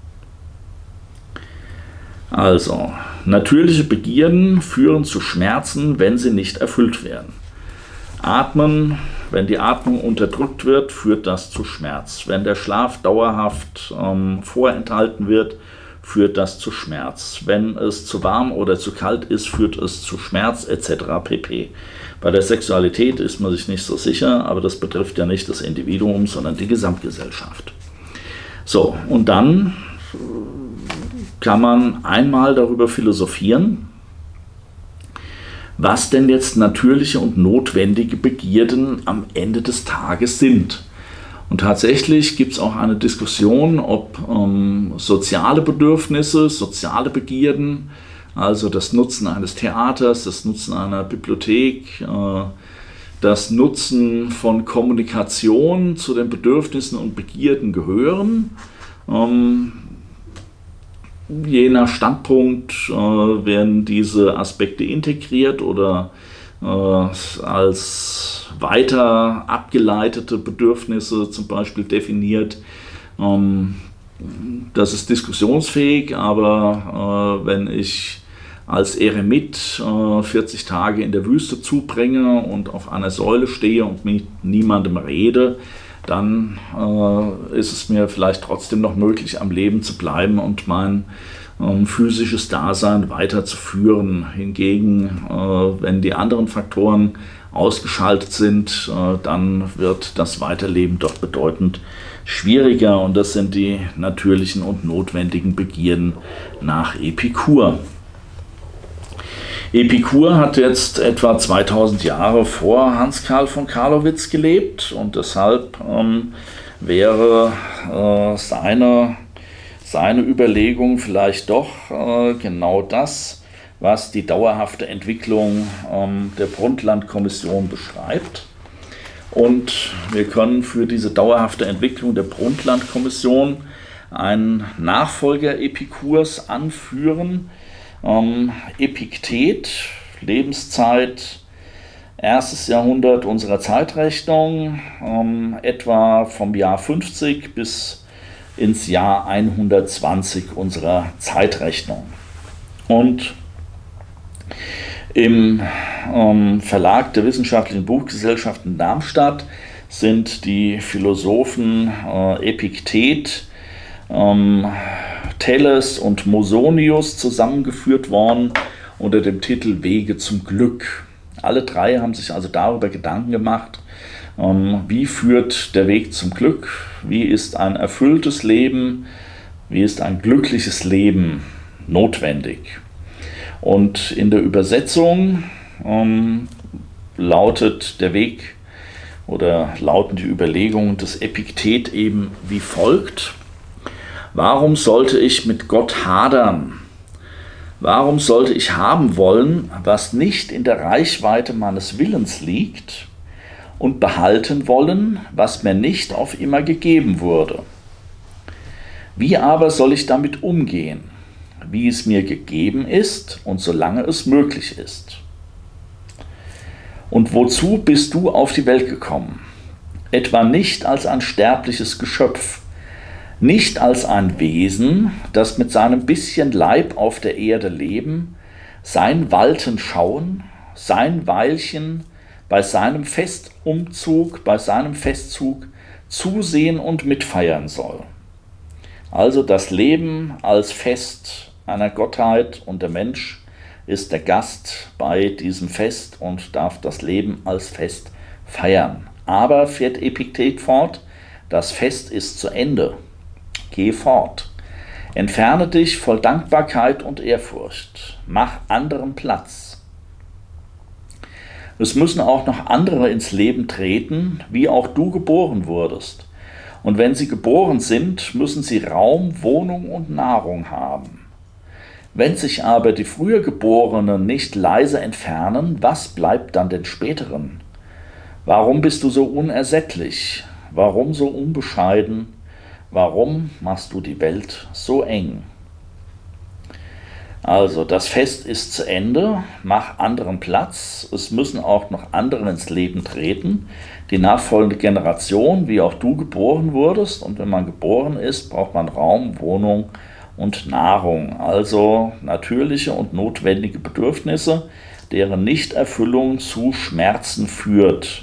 Also, natürliche Begierden führen zu Schmerzen, wenn sie nicht erfüllt werden. Atmen, wenn die Atmung unterdrückt wird, führt das zu Schmerz. Wenn der Schlaf dauerhaft ähm, vorenthalten wird, führt das zu Schmerz. Wenn es zu warm oder zu kalt ist, führt es zu Schmerz et cetera pp. Bei der Sexualität ist man sich nicht so sicher, aber das betrifft ja nicht das Individuum, sondern die Gesamtgesellschaft. So, und dann kann man einmal darüber philosophieren, was denn jetzt natürliche und notwendige Begierden am Ende des Tages sind. Und tatsächlich gibt es auch eine Diskussion, ob ähm, soziale Bedürfnisse, soziale Begierden, also das Nutzen eines Theaters, das Nutzen einer Bibliothek, äh, das Nutzen von Kommunikation zu den Bedürfnissen und Begierden gehören. Ähm, je nach Standpunkt äh, werden diese Aspekte integriert oder äh, als weiter abgeleitete Bedürfnisse zum Beispiel definiert. Ähm, das ist diskussionsfähig, aber äh, wenn ich als Eremit äh, vierzig Tage in der Wüste zubringe und auf einer Säule stehe und mit niemandem rede, dann äh, ist es mir vielleicht trotzdem noch möglich, am Leben zu bleiben und mein ähm, physisches Dasein weiterzuführen. Hingegen, äh, wenn die anderen Faktoren ausgeschaltet sind, äh, dann wird das Weiterleben doch bedeutend schwieriger, und das sind die natürlichen und notwendigen Begierden nach Epikur. Epikur hat jetzt etwa zweitausend Jahre vor Hans Karl von Carlowitz gelebt, und deshalb ähm, wäre äh, seine, seine Überlegung vielleicht doch äh, genau das, was die dauerhafte Entwicklung ähm, der Brundtland-Kommission beschreibt. Und wir können für diese dauerhafte Entwicklung der Brundtland-Kommission einen Nachfolger Epikurs anführen. Ähm, Epiktet, Lebenszeit, erstes Jahrhundert unserer Zeitrechnung, ähm, etwa vom Jahr fünfzig bis ins Jahr hundertzwanzig unserer Zeitrechnung. Und im ähm, Verlag der Wissenschaftlichen Buchgesellschaft in Darmstadt sind die Philosophen äh, Epiktet, ähm, Thales und Mosonius zusammengeführt worden unter dem Titel Wege zum Glück. Alle drei haben sich also darüber Gedanken gemacht, ähm, wie führt der Weg zum Glück, wie ist ein erfülltes Leben, wie ist ein glückliches Leben notwendig. Und in der Übersetzung ähm, lautet der Weg oder lauten die Überlegungen des Epiktet eben wie folgt: Warum sollte ich mit Gott hadern? Warum sollte ich haben wollen, was nicht in der Reichweite meines Willens liegt, und behalten wollen, was mir nicht auf immer gegeben wurde? Wie aber soll ich damit umgehen? Wie es mir gegeben ist und solange es möglich ist. Und wozu bist du auf die Welt gekommen? Etwa nicht als ein sterbliches Geschöpf, nicht als ein Wesen, das mit seinem bisschen Leib auf der Erde leben, sein Walten schauen, sein Weilchen bei seinem Festumzug, bei seinem Festzug zusehen und mitfeiern soll. Also das Leben als Fest einer Gottheit, und der Mensch ist der Gast bei diesem Fest und darf das Leben als Fest feiern. Aber, fährt Epiktet fort, das Fest ist zu Ende. Geh fort. Entferne dich voll Dankbarkeit und Ehrfurcht. Mach anderen Platz. Es müssen auch noch andere ins Leben treten, wie auch du geboren wurdest. Und wenn sie geboren sind, müssen sie Raum, Wohnung und Nahrung haben. Wenn sich aber die früher Geborenen nicht leise entfernen, was bleibt dann den Späteren? Warum bist du so unersättlich? Warum so unbescheiden? warum machst du die Welt so eng? Also, das Fest ist zu Ende, mach anderen Platz, es müssen auch noch andere ins Leben treten, die nachfolgende Generation, wie auch du geboren wurdest, und wenn man geboren ist, braucht man Raum, Wohnung und Nahrung, also natürliche und notwendige Bedürfnisse, deren Nichterfüllung zu Schmerzen führt.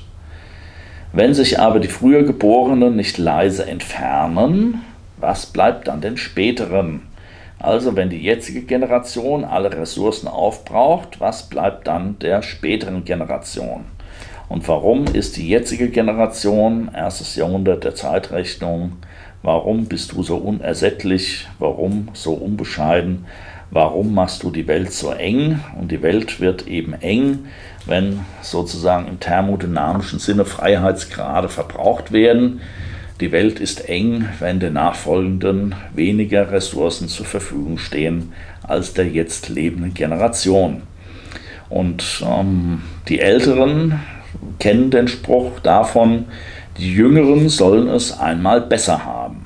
Wenn sich aber die früher Geborenen nicht leise entfernen, was bleibt dann den Späteren? Also wenn die jetzige Generation alle Ressourcen aufbraucht, was bleibt dann der späteren Generation? Und warum ist die jetzige Generation, erstes Jahrhundert der Zeitrechnung, warum bist du so unersättlich, warum so unbescheiden, warum machst du die Welt so eng? Und die Welt wird eben eng, wenn sozusagen im thermodynamischen Sinne Freiheitsgrade verbraucht werden. Die Welt ist eng, wenn den Nachfolgenden weniger Ressourcen zur Verfügung stehen als der jetzt lebenden Generation. Und ähm, die Älteren kennen den Spruch davon, die Jüngeren sollen es einmal besser haben.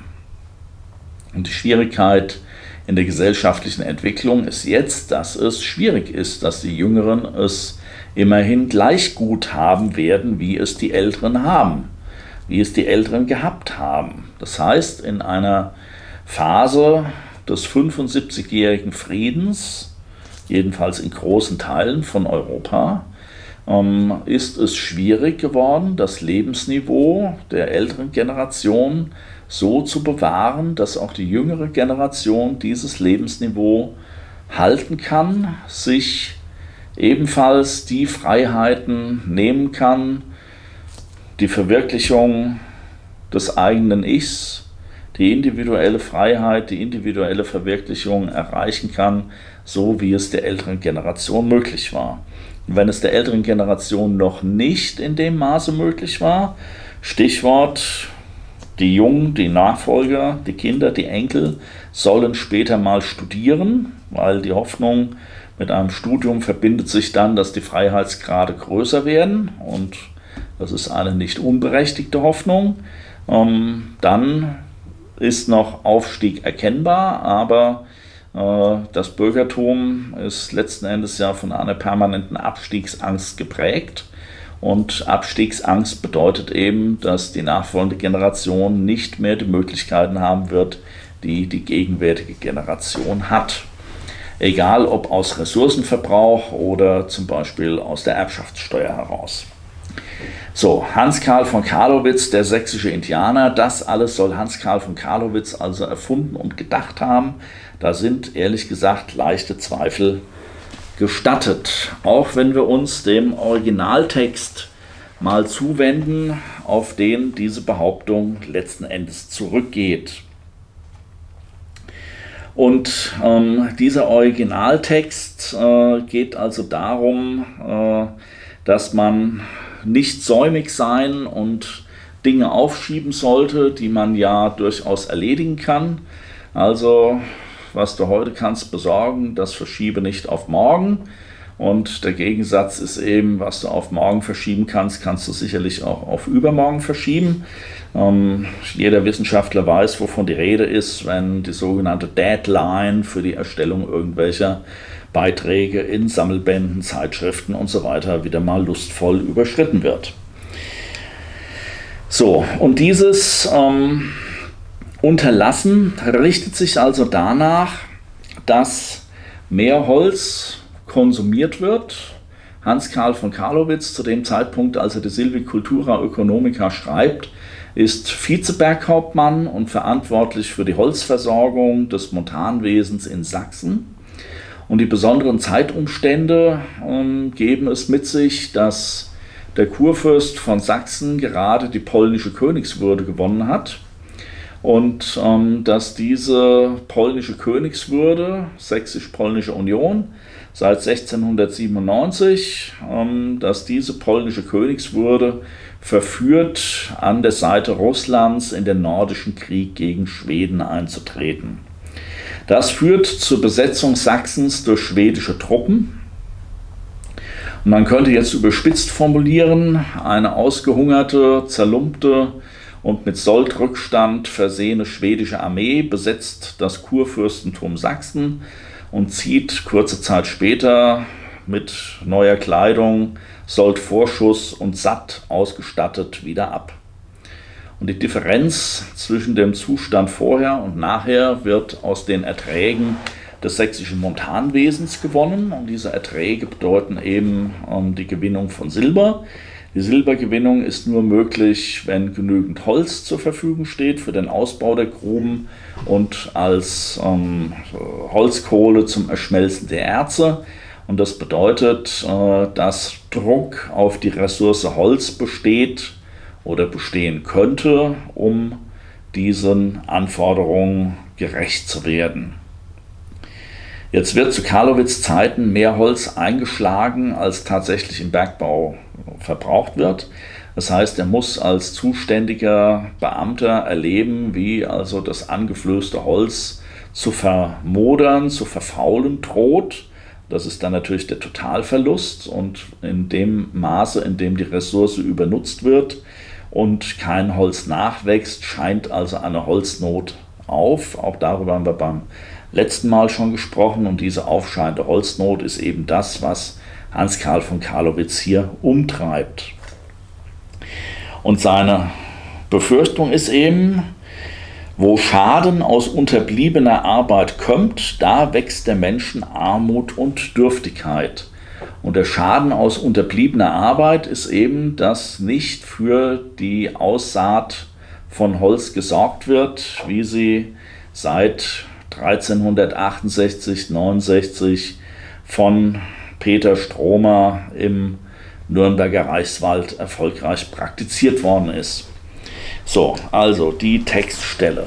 Und die Schwierigkeit in der gesellschaftlichen Entwicklung ist jetzt, dass es schwierig ist, dass die Jüngeren es immerhin gleich gut haben werden, wie es die Älteren haben. wie es die Älteren gehabt haben. Das heißt, in einer Phase des fünfundsiebzigjährigen Friedens, jedenfalls in großen Teilen von Europa, ähm, ist es schwierig geworden, das Lebensniveau der älteren Generation so zu bewahren, dass auch die jüngere Generation dieses Lebensniveau halten kann, sich ebenfalls die Freiheiten nehmen kann, die Verwirklichung des eigenen Ichs, die individuelle Freiheit, die individuelle Verwirklichung erreichen kann, so wie es der älteren Generation möglich war. Und wenn es der älteren Generation noch nicht in dem Maße möglich war, Stichwort die Jungen, die Nachfolger, die Kinder, die Enkel sollen später mal studieren, weil die Hoffnung mit einem Studium verbindet sich dann, dass die Freiheitsgrade größer werden, und das ist eine nicht unberechtigte Hoffnung. Ähm, dann ist noch Aufstieg erkennbar, aber äh, das Bürgertum ist letzten Endes ja von einer permanenten Abstiegsangst geprägt. Und Abstiegsangst bedeutet eben, dass die nachfolgende Generation nicht mehr die Möglichkeiten haben wird, die die gegenwärtige Generation hat. Egal ob aus Ressourcenverbrauch oder zum Beispiel aus der Erbschaftssteuer heraus. So, Hans Carl von Carlowitz, der sächsische Indianer, das alles soll Hans Carl von Carlowitz also erfunden und gedacht haben. Da sind ehrlich gesagt leichte Zweifel gestattet, auch wenn wir uns dem Originaltext mal zuwenden, auf den diese Behauptung letzten Endes zurückgeht. Und ähm, dieser Originaltext äh, geht also darum, äh, dass man nicht säumig sein und Dinge aufschieben sollte, die man ja durchaus erledigen kann. Also, was du heute kannst besorgen, das verschiebe nicht auf morgen. Und der Gegensatz ist eben, was du auf morgen verschieben kannst, kannst du sicherlich auch auf übermorgen verschieben. Ähm, jeder Wissenschaftler weiß, wovon die Rede ist, wenn die sogenannte Deadline für die Erstellung irgendwelcher Beiträge in Sammelbänden, Zeitschriften und so weiter wieder mal lustvoll überschritten wird. So, und dieses ähm, Unterlassen richtet sich also danach, dass mehr Holz konsumiert wird. Hans Carl von Carlowitz, zu dem Zeitpunkt, als er die Silvicultura Economica schreibt, ist Vizeberghauptmann und verantwortlich für die Holzversorgung des Montanwesens in Sachsen. Und die besonderen Zeitumstände ähm, geben es mit sich, dass der Kurfürst von Sachsen gerade die polnische Königswürde gewonnen hat. Und ähm, dass diese polnische Königswürde, Sächsisch-Polnische Union, seit sechzehnhundertsiebenundneunzig, ähm, dass diese polnische Königswürde verführt, an der Seite Russlands in den Nordischen Krieg gegen Schweden einzutreten. Das führt zur Besetzung Sachsens durch schwedische Truppen. Und man könnte jetzt überspitzt formulieren, eine ausgehungerte, zerlumpte und mit Soldrückstand versehene schwedische Armee besetzt das Kurfürstentum Sachsen und zieht kurze Zeit später mit neuer Kleidung, Soldvorschuss und satt ausgestattet wieder ab. Und die Differenz zwischen dem Zustand vorher und nachher wird aus den Erträgen des sächsischen Montanwesens gewonnen. Und diese Erträge bedeuten eben ähm, die Gewinnung von Silber. Die Silbergewinnung ist nur möglich, wenn genügend Holz zur Verfügung steht für den Ausbau der Gruben und als ähm, Holzkohle zum Erschmelzen der Erze. Und das bedeutet, äh, dass Druck auf die Ressource Holz besteht oder bestehen könnte, um diesen Anforderungen gerecht zu werden. Jetzt wird zu Carlowitz Zeiten mehr Holz eingeschlagen, als tatsächlich im Bergbau verbraucht wird. Das heißt, er muss als zuständiger Beamter erleben, wie also das angeflößte Holz zu vermodern, zu verfaulen droht. Das ist dann natürlich der Totalverlust, und in dem Maße, in dem die Ressource übernutzt wird und kein Holz nachwächst, scheint also eine Holznot auf. Auch darüber haben wir beim letzten Mal schon gesprochen, und diese aufscheinende Holznot ist eben das, was Hans Carl von Carlowitz hier umtreibt. Und seine Befürchtung ist eben, wo Schaden aus unterbliebener Arbeit kommt, da wächst der Menschen Armut und Dürftigkeit. Und der Schaden aus unterbliebener Arbeit ist eben, dass nicht für die Aussaat von Holz gesorgt wird, wie sie seit dreizehnhundertachtundsechzig, neunundsechzig von Peter Stromer im Nürnberger Reichswald erfolgreich praktiziert worden ist. So, also die Textstelle.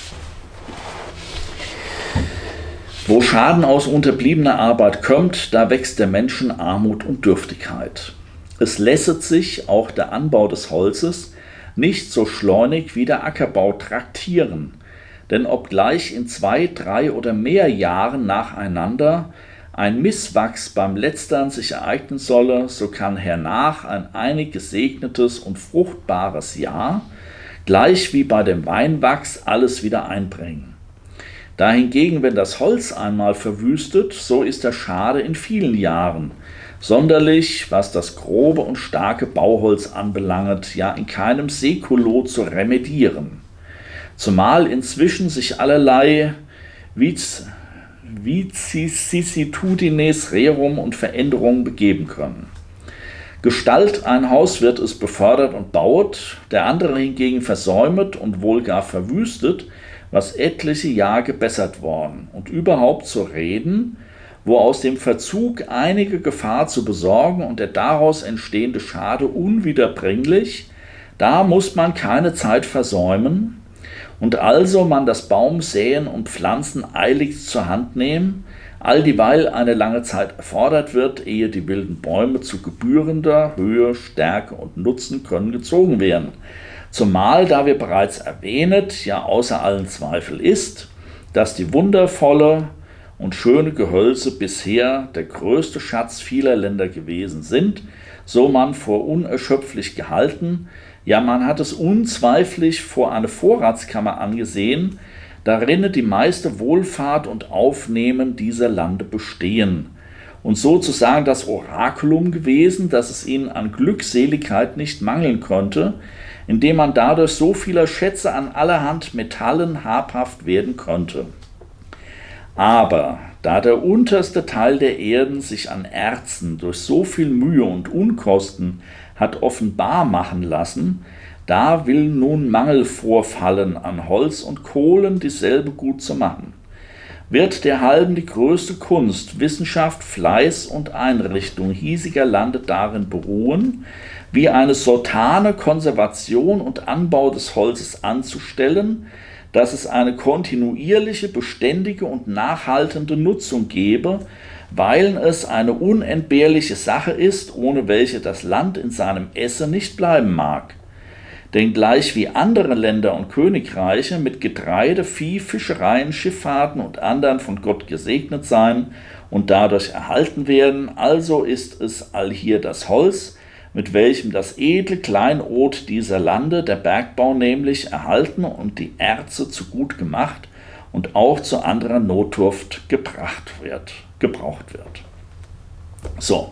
Wo Schaden aus unterbliebener Arbeit kommt, da wächst der Menschen Armut und Dürftigkeit. Es lässet sich auch der Anbau des Holzes nicht so schleunig wie der Ackerbau traktieren, denn obgleich in zwei, drei oder mehr Jahren nacheinander ein Misswachs beim Letztern sich ereignen solle, so kann hernach ein einig gesegnetes und fruchtbares Jahr, gleich wie bei dem Weinwachs, alles wieder einbringen. Dahingegen, wenn das Holz einmal verwüstet, so ist der Schade in vielen Jahren, sonderlich, was das grobe und starke Bauholz anbelanget, ja in keinem Säkulo zu remedieren. Zumal inzwischen sich allerlei Vicissitudines rerum und Veränderungen begeben können. Gestalt ein Haus wird es befördert und bauet, der andere hingegen versäumet und wohl gar verwüstet, was etliche Jahr gebessert worden, und überhaupt zu reden, wo aus dem Verzug einige Gefahr zu besorgen und der daraus entstehende Schade unwiederbringlich, da muss man keine Zeit versäumen, und also man das Baumsäen und Pflanzen eiligst zur Hand nehmen, all dieweil eine lange Zeit erfordert wird, ehe die wilden Bäume zu gebührender Höhe, Stärke und Nutzen können gezogen werden. Zumal, da wir bereits erwähnet, ja außer allen Zweifel ist, dass die wundervolle und schöne Gehölze bisher der größte Schatz vieler Länder gewesen sind, so man vor unerschöpflich gehalten, ja man hat es unzweiflich vor eine Vorratskammer angesehen, darinne die meiste Wohlfahrt und Aufnehmen dieser Lande bestehen, und sozusagen das Orakulum gewesen, dass es ihnen an Glückseligkeit nicht mangeln konnte, indem man dadurch so vieler Schätze an allerhand Metallen habhaft werden konnte. Aber da der unterste Teil der Erden sich an Erzen durch so viel Mühe und Unkosten hat offenbar machen lassen, da will nun Mangel vorfallen an Holz und Kohlen, dieselbe gut zu machen. Wird derhalben die größte Kunst, Wissenschaft, Fleiß und Einrichtung hiesiger Lande darin beruhen, wie eine sortane Konservation und Anbau des Holzes anzustellen, dass es eine kontinuierliche, beständige und nachhaltende Nutzung gebe, weil es eine unentbehrliche Sache ist, ohne welche das Land in seinem Esse nicht bleiben mag. Denn gleich wie andere Länder und Königreiche mit Getreide, Vieh, Fischereien, Schifffahrten und anderen von Gott gesegnet sein und dadurch erhalten werden, also ist es allhier das Holz, mit welchem das edle Kleinod dieser Lande, der Bergbau nämlich, erhalten und die Erze zu gut gemacht und auch zu anderer Notdurft gebracht wird, gebraucht wird. So,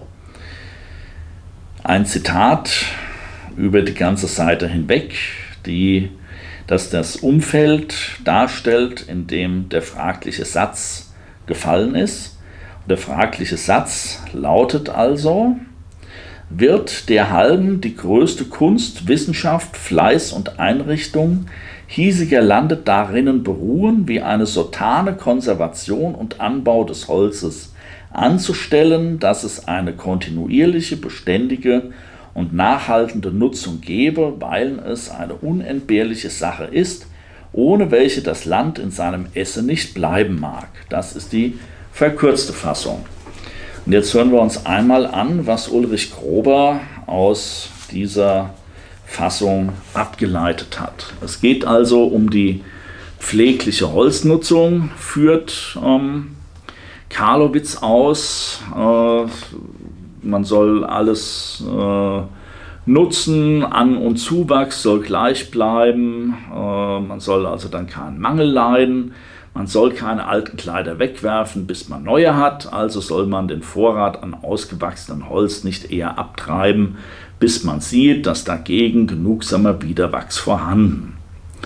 ein Zitat über die ganze Seite hinweg, die, das das Umfeld darstellt, in dem der fragliche Satz gefallen ist. Und der fragliche Satz lautet also: Wird derhalben die größte Kunst, Wissenschaft, Fleiß und Einrichtung hiesiger Lande darinnen beruhen, wie eine sotane Konservation und Anbau des Holzes anzustellen, dass es eine kontinuierliche, beständige und nachhaltende Nutzung gebe, weil es eine unentbehrliche Sache ist, ohne welche das Land in seinem Esse nicht bleiben mag. Das ist die verkürzte Fassung. Und jetzt hören wir uns einmal an, was Ulrich Grober aus dieser Fassung abgeleitet hat. Es geht also um die pflegliche Holznutzung, führt ähm, Carlowitz aus, äh, man soll alles äh, nutzen, An- und Zuwachs soll gleich bleiben, äh, man soll also dann keinen Mangel leiden. Man soll keine alten Kleider wegwerfen, bis man neue hat, also soll man den Vorrat an ausgewachsenem Holz nicht eher abtreiben, bis man sieht, dass dagegen genugsamer Widerwachs vorhanden.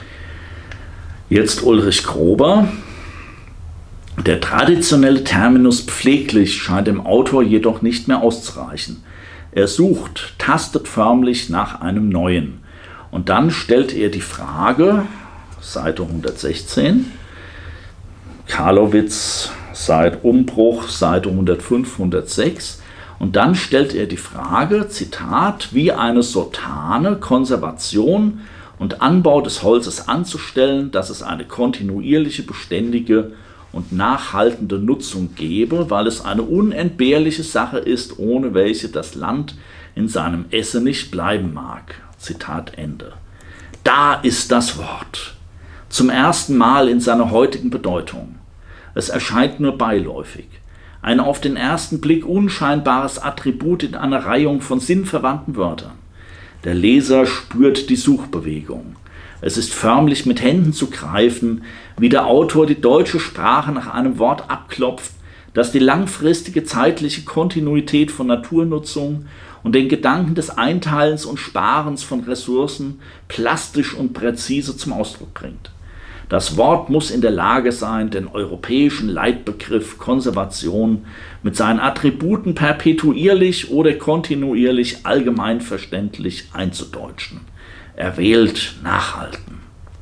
Jetzt Ulrich Grober. Der traditionelle Terminus pfleglich scheint dem Autor jedoch nicht mehr auszureichen. Er sucht, tastet förmlich nach einem neuen. Und dann stellt er die Frage, Seite hundertsechzehn, Carlowitz seit Umbruch, Seite hundertfünf, hundertsechs. Und dann stellt er die Frage, Zitat, wie eine sotane Konservation und Anbau des Holzes anzustellen, dass es eine kontinuierliche, beständige und nachhaltende Nutzung gebe, weil es eine unentbehrliche Sache ist, ohne welche das Land in seinem Esse nicht bleiben mag. Zitat Ende. Da ist das Wort. Zum ersten Mal in seiner heutigen Bedeutung. Es erscheint nur beiläufig. Ein auf den ersten Blick unscheinbares Attribut in einer Reihung von sinnverwandten Wörtern. Der Leser spürt die Suchbewegung. Es ist förmlich mit Händen zu greifen, wie der Autor die deutsche Sprache nach einem Wort abklopft, das die langfristige zeitliche Kontinuität von Naturnutzung und den Gedanken des Einteilens und Sparens von Ressourcen plastisch und präzise zum Ausdruck bringt. Das Wort muss in der Lage sein, den europäischen Leitbegriff Konservation mit seinen Attributen perpetuierlich oder kontinuierlich allgemeinverständlich einzudeutschen. Er wählt nachhalten.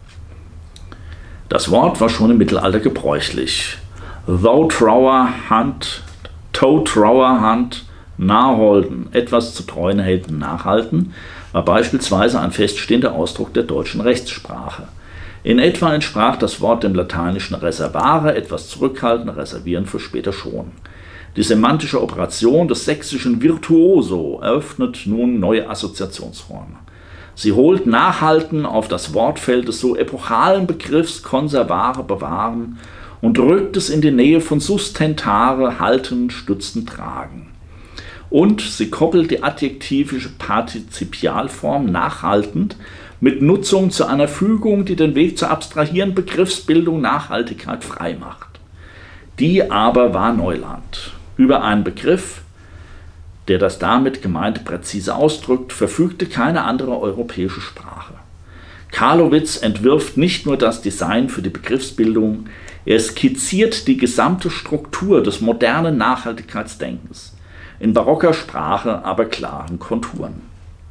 Das Wort war schon im Mittelalter gebräuchlich. Thou trower Hand, to trower Hand, nachholden, etwas zu treuen Helden nachhalten, war beispielsweise ein feststehender Ausdruck der deutschen Rechtssprache. In etwa entsprach das Wort dem lateinischen reservare, etwas zurückhalten, reservieren für später schon. Die semantische Operation des sächsischen Virtuoso eröffnet nun neue Assoziationsräume. Sie holt nachhalten auf das Wortfeld des so epochalen Begriffs konservare, bewahren und rückt es in die Nähe von sustentare, halten, stützen, tragen. Und sie koppelt die adjektivische Partizipialform nachhaltend mit Nutzung zu einer Fügung, die den Weg zur abstrahierenden Begriffsbildung Nachhaltigkeit freimacht. Die aber war Neuland. Über einen Begriff, der das damit Gemeinte präzise ausdrückt, verfügte keine andere europäische Sprache. Carlowitz entwirft nicht nur das Design für die Begriffsbildung, er skizziert die gesamte Struktur des modernen Nachhaltigkeitsdenkens, in barocker Sprache, aber klaren Konturen.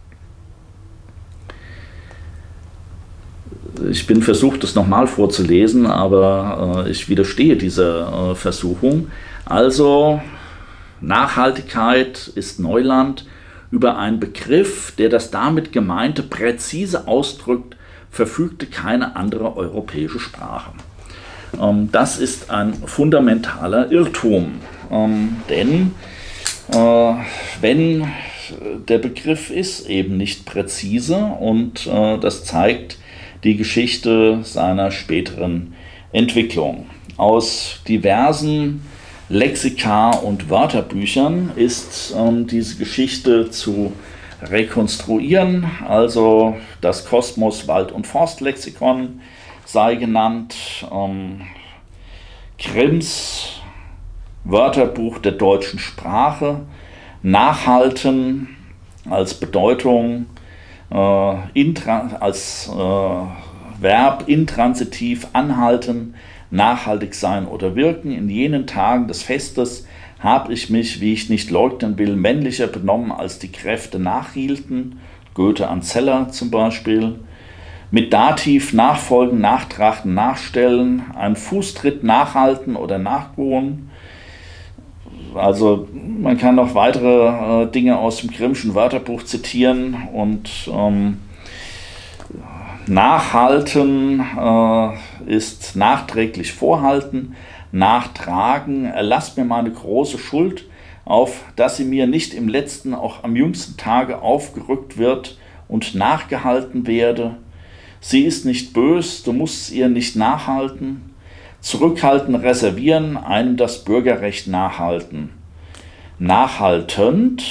Ich bin versucht, das nochmal vorzulesen, aber äh, ich widerstehe dieser äh, Versuchung. Also, Nachhaltigkeit ist Neuland. Über einen Begriff, der das damit Gemeinte präzise ausdrückt, verfügte keine andere europäische Sprache. Ähm, das ist ein fundamentaler Irrtum, ähm, denn äh, wenn der Begriff ist eben nicht präzise und äh, das zeigt die Geschichte seiner späteren Entwicklung. Aus diversen Lexika und Wörterbüchern ist ähm, diese Geschichte zu rekonstruieren. Also das Kosmos Wald- und Forstlexikon sei genannt, ähm, Grimms Wörterbuch der deutschen Sprache, Nachhalten als Bedeutung, äh, intra, als äh, Verb intransitiv anhalten, nachhaltig sein oder wirken. In jenen Tagen des Festes habe ich mich, wie ich nicht leugnen will, männlicher benommen, als die Kräfte nachhielten. Goethe an Zeller zum Beispiel. Mit Dativ nachfolgen, nachtrachten, nachstellen, einen Fußtritt nachhalten oder nachgehen. Also man kann noch weitere äh, Dinge aus dem Grimmschen Wörterbuch zitieren und ähm, nachhalten äh, ist nachträglich vorhalten, nachtragen, erlasst mir meine große Schuld, auf dass sie mir nicht im letzten, auch am jüngsten Tage aufgerückt wird und nachgehalten werde. Sie ist nicht bös, du musst ihr nicht nachhalten. Zurückhalten, reservieren, einem das Bürgerrecht nachhalten. Nachhaltend.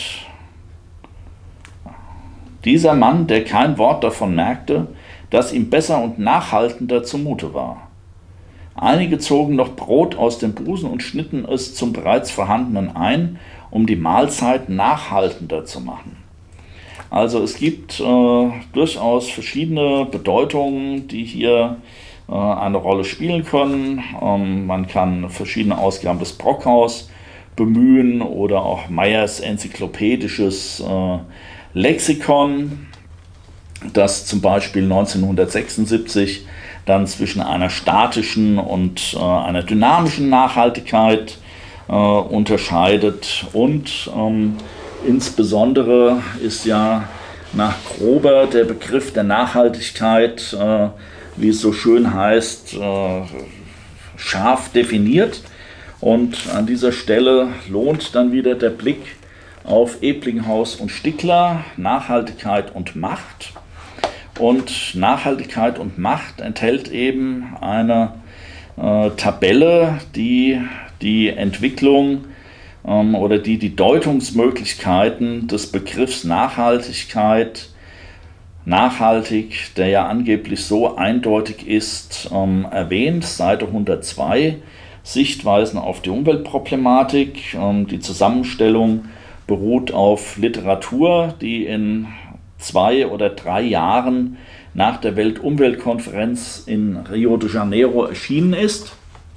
Dieser Mann, der kein Wort davon merkte, dass ihm besser und nachhaltender zumute war. Einige zogen noch Brot aus dem Busen und schnitten es zum bereits vorhandenen ein, um die Mahlzeit nachhaltender zu machen. Also es gibt äh, durchaus verschiedene Bedeutungen, die hier eine Rolle spielen können. Ähm, man kann verschiedene Ausgaben des Brockhaus bemühen oder auch Meyers enzyklopädisches äh, Lexikon, das zum Beispiel neunzehnhundertsechsundsiebzig dann zwischen einer statischen und äh, einer dynamischen Nachhaltigkeit äh, unterscheidet. Und ähm, insbesondere ist ja nach Grober der Begriff der Nachhaltigkeit, äh, wie es so schön heißt, äh, scharf definiert. Und an dieser Stelle lohnt dann wieder der Blick auf Eblinghaus und Stickler, Nachhaltigkeit und Macht. Und Nachhaltigkeit und Macht enthält eben eine äh, Tabelle, die die Entwicklung ähm, oder die die Deutungsmöglichkeiten des Begriffs Nachhaltigkeit Nachhaltig, der ja angeblich so eindeutig ist, ähm, erwähnt, Seite hundertzwei, Sichtweisen auf die Umweltproblematik. Ähm, die Zusammenstellung beruht auf Literatur, die in zwei oder drei Jahren nach der Weltumweltkonferenz in Rio de Janeiro erschienen ist.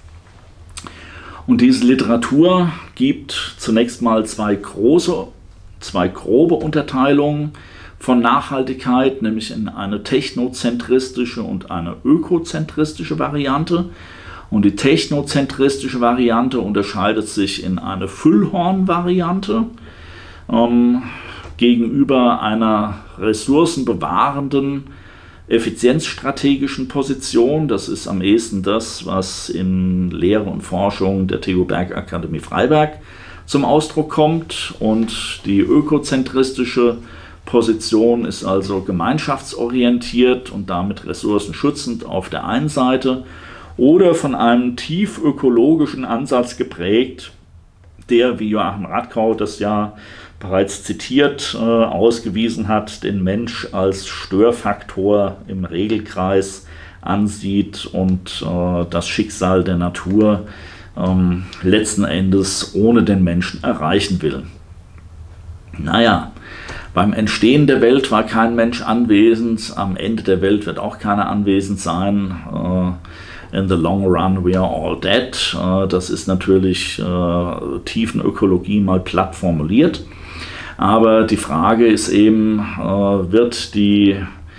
Und diese Literatur gibt zunächst mal zwei große, zwei grobe Unterteilungen von Nachhaltigkeit, nämlich in eine technozentristische und eine ökozentristische Variante. Und die technozentristische Variante unterscheidet sich in eine Füllhorn-Variante ähm, gegenüber einer ressourcenbewahrenden, effizienzstrategischen Position. Das ist am ehesten das, was in Lehre und Forschung der T U Bergakademie Freiberg zum Ausdruck kommt. Und die ökozentristische Position ist also gemeinschaftsorientiert und damit ressourcenschützend auf der einen Seite oder von einem tief ökologischen Ansatz geprägt, der, wie Joachim Radkau das ja bereits zitiert, äh, ausgewiesen hat, den Mensch als Störfaktor im Regelkreis ansieht und äh, das Schicksal der Natur ähm, letzten Endes ohne den Menschen erreichen will. Naja, beim Entstehen der Welt war kein Mensch anwesend, am Ende der Welt wird auch keiner anwesend sein. Äh, in the long run we are all dead. Äh, das ist natürlich äh, Tiefenökologie mal platt formuliert. Aber die Frage ist eben, äh, wird die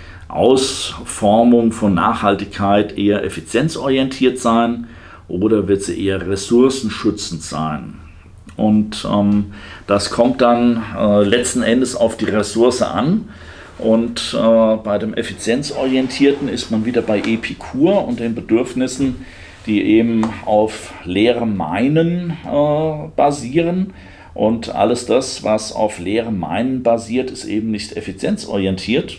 Ausformung von Nachhaltigkeit eher effizienzorientiert sein oder wird sie eher ressourcenschützend sein? Und ähm, das kommt dann äh, letzten Endes auf die Ressource an. Und äh, bei dem Effizienzorientierten ist man wieder bei Epikur und den Bedürfnissen, die eben auf leerem Meinen äh, basieren. Und alles das, was auf leerem Meinen basiert, ist eben nicht effizienzorientiert.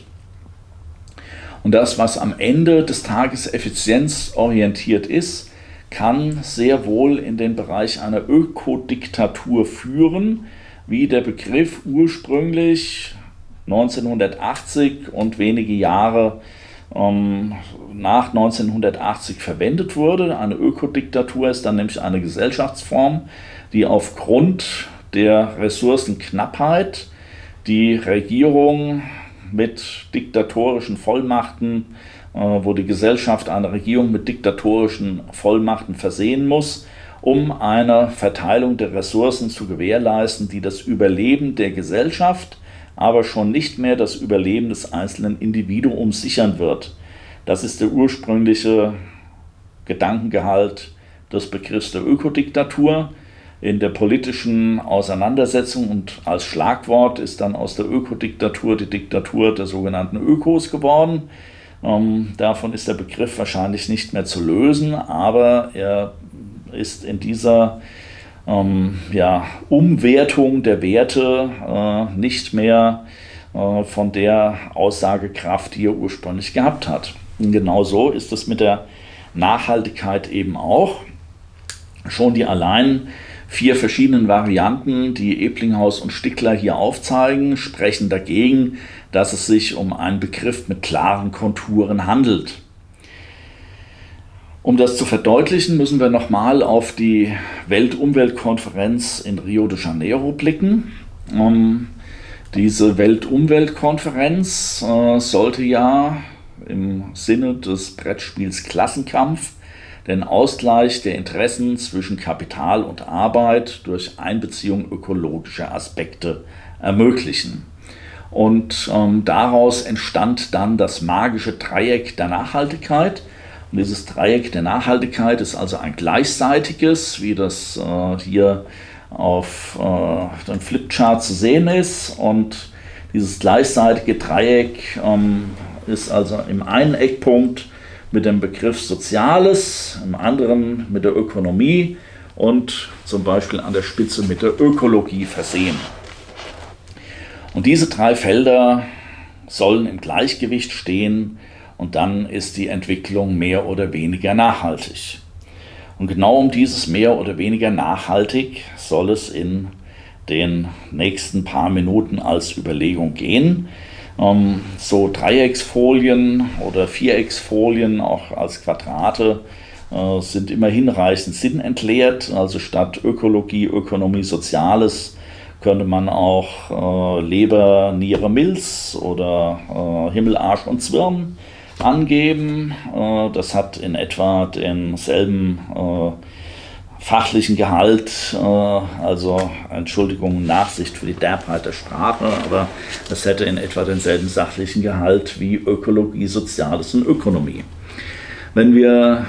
Und das, was am Ende des Tages effizienzorientiert ist, kann sehr wohl in den Bereich einer Ökodiktatur führen, wie der Begriff ursprünglich neunzehnhundertachtzig und wenige Jahre ähm, nach neunzehnhundertachtzig verwendet wurde. Eine Ökodiktatur ist dann nämlich eine Gesellschaftsform, die aufgrund der Ressourcenknappheit die Regierung mit diktatorischen Vollmachten, äh, wo die Gesellschaft eine Regierung mit diktatorischen Vollmachten versehen muss, um eine Verteilung der Ressourcen zu gewährleisten, die das Überleben der Gesellschaft, aber schon nicht mehr das Überleben des einzelnen Individuums sichern wird. Das ist der ursprüngliche Gedankengehalt des Begriffs der Ökodiktatur. In der politischen Auseinandersetzung und als Schlagwort ist dann aus der Ökodiktatur die Diktatur der sogenannten Ökos geworden. Ähm, davon ist der Begriff wahrscheinlich nicht mehr zu lösen, aber er ist in dieser ähm, ja, Umwertung der Werte äh, nicht mehr äh, von der Aussagekraft, die er ursprünglich gehabt hat. Und genau so ist es mit der Nachhaltigkeit eben auch. Schon die allein vier verschiedenen Varianten, die Eblinghaus und Stickler hier aufzeigen, sprechen dagegen, dass es sich um einen Begriff mit klaren Konturen handelt. Um das zu verdeutlichen, müssen wir nochmal auf die Weltumweltkonferenz in Rio de Janeiro blicken. Um, diese Weltumweltkonferenz äh, sollte ja im Sinne des Brettspiels Klassenkampf den Ausgleich der Interessen zwischen Kapital und Arbeit durch Einbeziehung ökologischer Aspekte ermöglichen. Und ähm, daraus entstand dann das magische Dreieck der Nachhaltigkeit. Und dieses Dreieck der Nachhaltigkeit ist also ein gleichseitiges, wie das äh, hier auf äh, dem Flipchart zu sehen ist. Und dieses gleichseitige Dreieck ähm, ist also im einen Eckpunkt mit dem Begriff Soziales, im anderen mit der Ökonomie und zum Beispiel an der Spitze mit der Ökologie versehen. Und diese drei Felder sollen im Gleichgewicht stehen und dann ist die Entwicklung mehr oder weniger nachhaltig. Und genau um dieses mehr oder weniger nachhaltig soll es in den nächsten paar Minuten als Überlegung gehen. Ähm, so Dreiecksfolien oder Vierecksfolien auch als Quadrate äh, sind immer hinreichend sinnentleert. Also statt Ökologie, Ökonomie, Soziales könnte man auch äh, Leber, Niere, Milz oder äh, Himmel, Arsch und Zwirn angeben. Äh, das hat in etwa denselben äh, fachlichen Gehalt, äh, also Entschuldigung, Nachsicht für die Derbheit der Sprache, aber das hätte in etwa denselben sachlichen Gehalt wie Ökologie, Soziales und Ökonomie. Wenn wir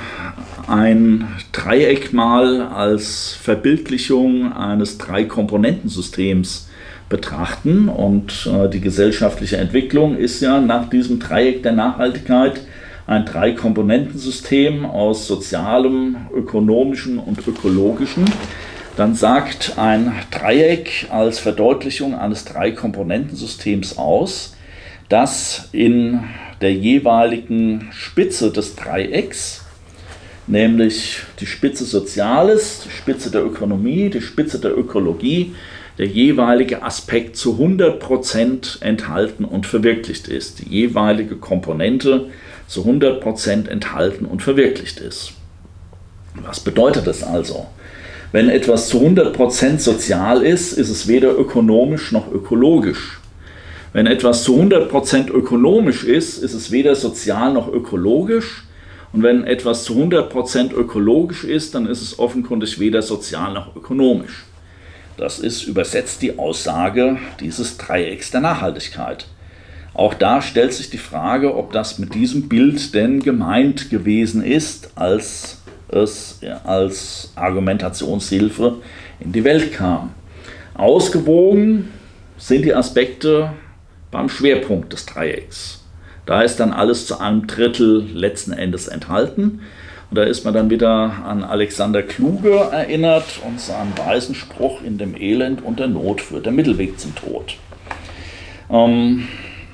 ein Dreieck mal als Verbildlichung eines Drei-Komponenten-Systems betrachten und äh, die gesellschaftliche Entwicklung ist ja nach diesem Dreieck der Nachhaltigkeit ein Drei-Komponenten-System aus sozialem, ökonomischem und ökologischen, dann sagt ein Dreieck als Verdeutlichung eines Drei-Komponenten-Systems aus, dass in der jeweiligen Spitze des Dreiecks, nämlich die Spitze Soziales, die Spitze der Ökonomie, die Spitze der Ökologie, der jeweilige Aspekt zu hundert Prozent enthalten und verwirklicht ist, die jeweilige Komponente zu hundert Prozent enthalten und verwirklicht ist. Was bedeutet das also? Wenn etwas zu hundert Prozent sozial ist, ist es weder ökonomisch noch ökologisch. Wenn etwas zu hundert Prozent ökonomisch ist, ist es weder sozial noch ökologisch. Und wenn etwas zu hundert Prozent ökologisch ist, dann ist es offenkundig weder sozial noch ökonomisch. Das ist übersetzt die Aussage dieses Dreiecks der Nachhaltigkeit. Auch da stellt sich die Frage, ob das mit diesem Bild denn gemeint gewesen ist, als es als Argumentationshilfe in die Welt kam. Ausgewogen sind die Aspekte beim Schwerpunkt des Dreiecks. Da ist dann alles zu einem Drittel letzten Endes enthalten. Und da ist man dann wieder an Alexander Kluge erinnert und seinen weisen Spruch: in dem Elend und der Not führt der Mittelweg zum Tod. Ähm,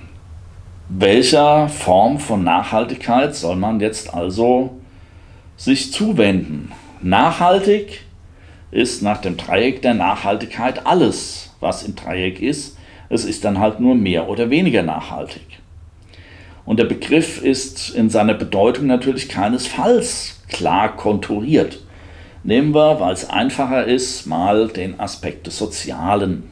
welcher Form von Nachhaltigkeit soll man jetzt also sich zuwenden? Nachhaltig ist nach dem Dreieck der Nachhaltigkeit alles, was im Dreieck ist, es ist dann halt nur mehr oder weniger nachhaltig. Und der Begriff ist in seiner Bedeutung natürlich keinesfalls klar konturiert. Nehmen wir, weil es einfacher ist, mal den Aspekt des Sozialen.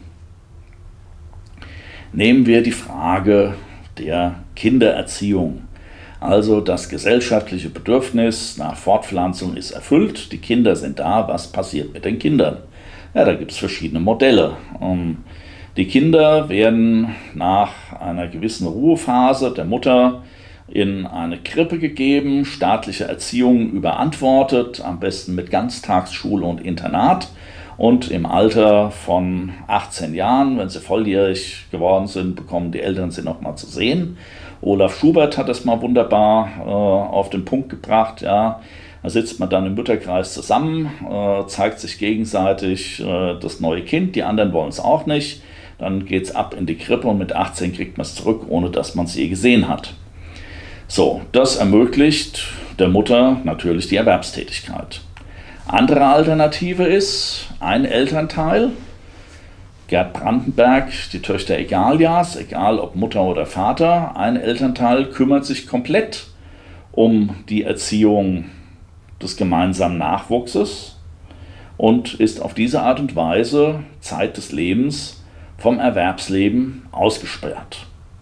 Nehmen wir die Frage der Kindererziehung. Also das gesellschaftliche Bedürfnis nach Fortpflanzung ist erfüllt, die Kinder sind da, was passiert mit den Kindern? Ja, da gibt es verschiedene Modelle. Die Kinder werden nach einer gewissen Ruhephase der Mutter in eine Krippe gegeben, staatliche Erziehung überantwortet, am besten mit Ganztagsschule und Internat. Und im Alter von achtzehn Jahren, wenn sie volljährig geworden sind, bekommen die Eltern sie nochmal zu sehen. Olaf Schubert hat das mal wunderbar äh, auf den Punkt gebracht. Ja, da sitzt man dann im Mütterkreis zusammen, äh, zeigt sich gegenseitig äh, das neue Kind, die anderen wollen es auch nicht. Dann geht es ab in die Krippe und mit achtzehn kriegt man es zurück, ohne dass man es je gesehen hat. So, das ermöglicht der Mutter natürlich die Erwerbstätigkeit. Andere Alternative ist, ein Elternteil, Gerd Brandenberg, die Töchter Egalias, egal ob Mutter oder Vater, ein Elternteil kümmert sich komplett um die Erziehung des gemeinsamen Nachwuchses und ist auf diese Art und Weise Zeit des Lebens vom Erwerbsleben ausgesperrt.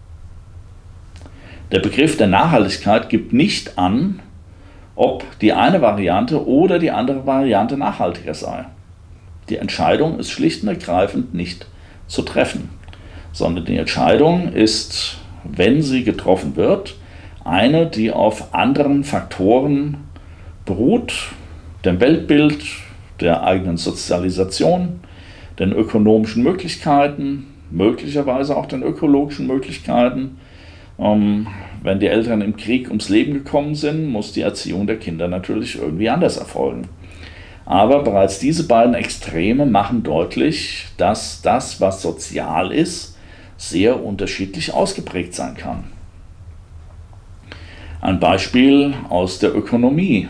Der Begriff der Nachhaltigkeit gibt nicht an, ob die eine Variante oder die andere Variante nachhaltiger sei. Die Entscheidung ist schlicht und ergreifend nicht zu treffen, sondern die Entscheidung ist, wenn sie getroffen wird, eine, die auf anderen Faktoren beruht, dem Weltbild, der eigenen Sozialisation, den ökonomischen Möglichkeiten, möglicherweise auch den ökologischen Möglichkeiten. Ähm, wenn die Eltern im Krieg ums Leben gekommen sind, muss die Erziehung der Kinder natürlich irgendwie anders erfolgen. Aber bereits diese beiden Extreme machen deutlich, dass das, was sozial ist, sehr unterschiedlich ausgeprägt sein kann. Ein Beispiel aus der Ökonomie: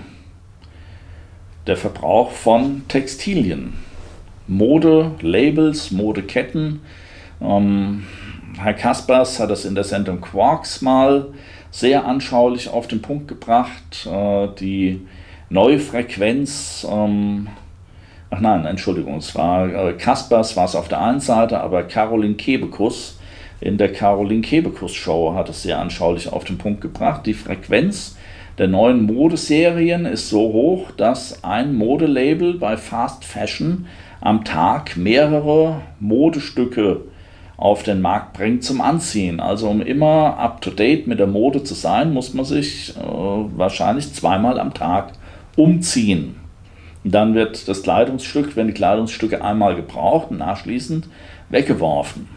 der Verbrauch von Textilien, Mode, Labels, Modeketten. Ähm, Herr Kaspers hat das in der Sendung Quarks mal sehr anschaulich auf den Punkt gebracht. Äh, die neue Frequenz, ähm, ach nein, Entschuldigung, es war äh, Kaspers war es auf der einen Seite, aber Caroline Kebekus in der Caroline Kebekus Show hat es sehr anschaulich auf den Punkt gebracht. Die Frequenz der neuen Modeserien ist so hoch, dass ein Modelabel bei Fast Fashion am Tag mehrere Modestücke auf den Markt bringt zum Anziehen. Also um immer up-to-date mit der Mode zu sein, muss man sich äh, wahrscheinlich zweimal am Tag umziehen. Und dann wird das Kleidungsstück, wenn die Kleidungsstücke einmal gebraucht und anschließend weggeworfen.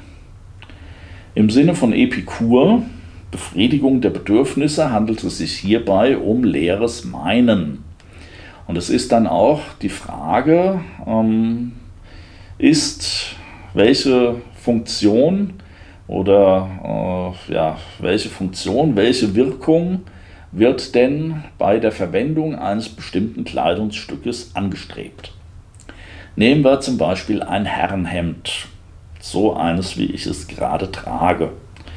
Im Sinne von Epikur, Befriedigung der Bedürfnisse, handelt es sich hierbei um leeres Meinen. Und es ist dann auch die Frage, ähm, ist welche Funktion oder äh, ja, welche Funktion, welche Wirkung wird denn bei der Verwendung eines bestimmten Kleidungsstückes angestrebt? Nehmen wir zum Beispiel ein Herrenhemd, so eines, wie ich es gerade trage.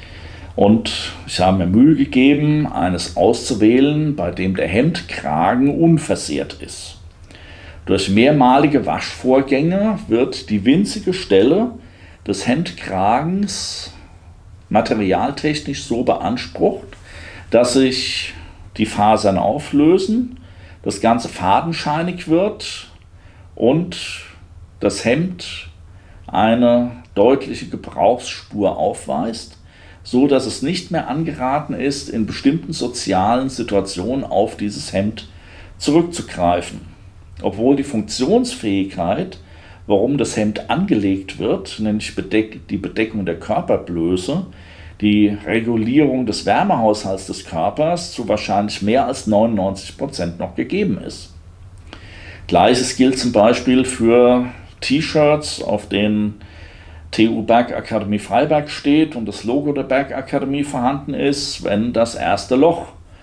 Und ich habe mir Mühe gegeben, eines auszuwählen, bei dem der Hemdkragen unversehrt ist. Durch mehrmalige Waschvorgänge wird die winzige Stelle des Hemdkragens materialtechnisch so beansprucht, dass sich die Fasern auflösen, das Ganze fadenscheinig wird und das Hemd eine deutliche Gebrauchsspur aufweist, so dass es nicht mehr angeraten ist, in bestimmten sozialen Situationen auf dieses Hemd zurückzugreifen. Obwohl die Funktionsfähigkeit, warum das Hemd angelegt wird, nämlich die Bedeckung der Körperblöße, die Regulierung des Wärmehaushalts des Körpers, zu wahrscheinlich mehr als neunundneunzig Prozent noch gegeben ist. Gleiches gilt zum Beispiel für T-Shirts, auf denen T U Bergakademie Freiberg steht und das Logo der Bergakademie vorhanden ist, wenn das erste Loch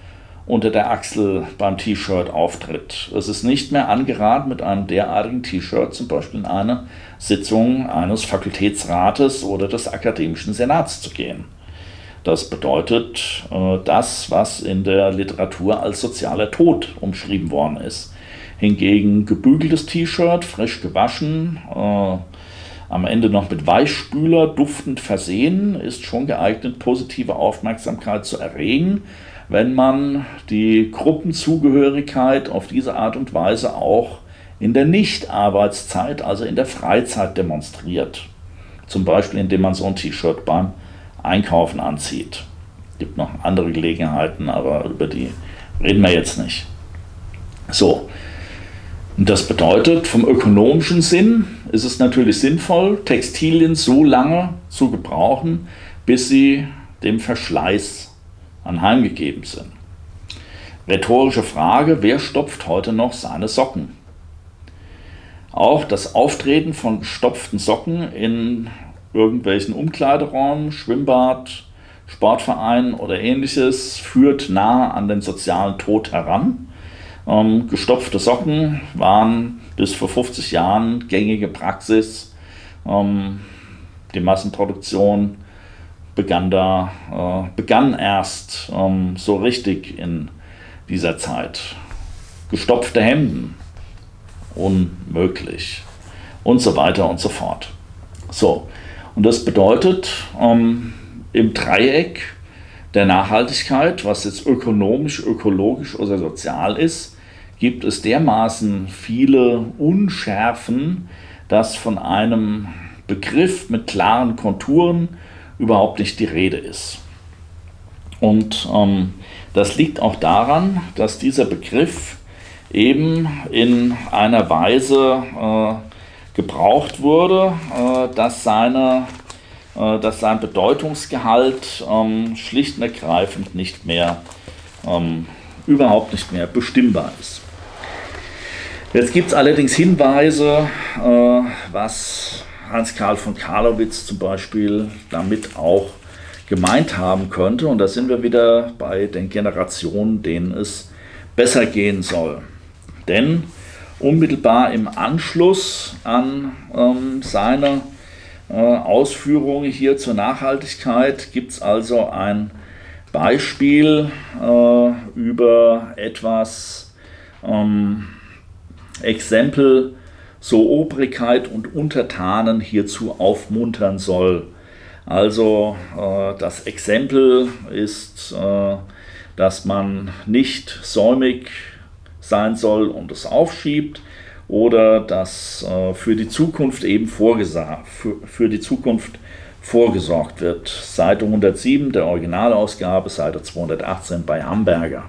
unter der Achsel beim T-Shirt auftritt. Es ist nicht mehr angeraten, mit einem derartigen T-Shirt zum Beispiel in eine Sitzung eines Fakultätsrates oder des akademischen Senats zu gehen. Das bedeutet äh, das, was in der Literatur als sozialer Tod umschrieben worden ist. Hingegen gebügeltes T-Shirt, frisch gewaschen, äh, am Ende noch mit Weichspüler duftend versehen, ist schon geeignet, positive Aufmerksamkeit zu erregen, wenn man die Gruppenzugehörigkeit auf diese Art und Weise auch in der Nicht-Arbeitszeit, also in der Freizeit demonstriert. Zum Beispiel, indem man so ein T-Shirt beim Einkaufen anzieht. Es gibt noch andere Gelegenheiten, aber über die reden wir jetzt nicht. So, und das bedeutet, vom ökonomischen Sinn ist es natürlich sinnvoll, Textilien so lange zu gebrauchen, bis sie dem Verschleiß anheimgegeben sind. Rhetorische Frage: Wer stopft heute noch seine Socken? Auch das Auftreten von gestopften Socken in irgendwelchen Umkleideräumen, Schwimmbad, Sportvereinen oder ähnliches führt nahe an den sozialen Tod heran. Ähm, gestopfte Socken waren bis vor fünfzig Jahren gängige Praxis. Ähm, die Massenproduktion begann, da, äh, begann erst ähm, so richtig in dieser Zeit. Gestopfte Hemden, unmöglich und so weiter und so fort. So, und das bedeutet, ähm, im Dreieck der Nachhaltigkeit, was jetzt ökonomisch, ökologisch oder sozial ist, gibt es dermaßen viele Unschärfen, dass von einem Begriff mit klaren Konturen überhaupt nicht die Rede ist. Und ähm, das liegt auch daran, dass dieser Begriff eben in einer Weise äh, gebraucht wurde, äh, dass, seine, äh, dass sein Bedeutungsgehalt ähm, schlicht und ergreifend nicht mehr, ähm, überhaupt nicht mehr bestimmbar ist. Jetzt gibt es allerdings Hinweise, äh, was Hans Carl von Carlowitz zum Beispiel damit auch gemeint haben könnte. Und da sind wir wieder bei den Generationen, denen es besser gehen soll. Denn unmittelbar im Anschluss an ähm, seine äh, Ausführungen hier zur Nachhaltigkeit gibt es also ein Beispiel äh, über etwas ähm, Exempel, so Obrigkeit und Untertanen hierzu aufmuntern soll. Also äh, das Exempel ist, äh, dass man nicht säumig sein soll und es aufschiebt, oder dass äh, für die Zukunft eben vorgesa- für, für die Zukunft vorgesorgt wird. Seite hundertsieben der Originalausgabe, Seite zweihundertachtzehn bei Hamberger.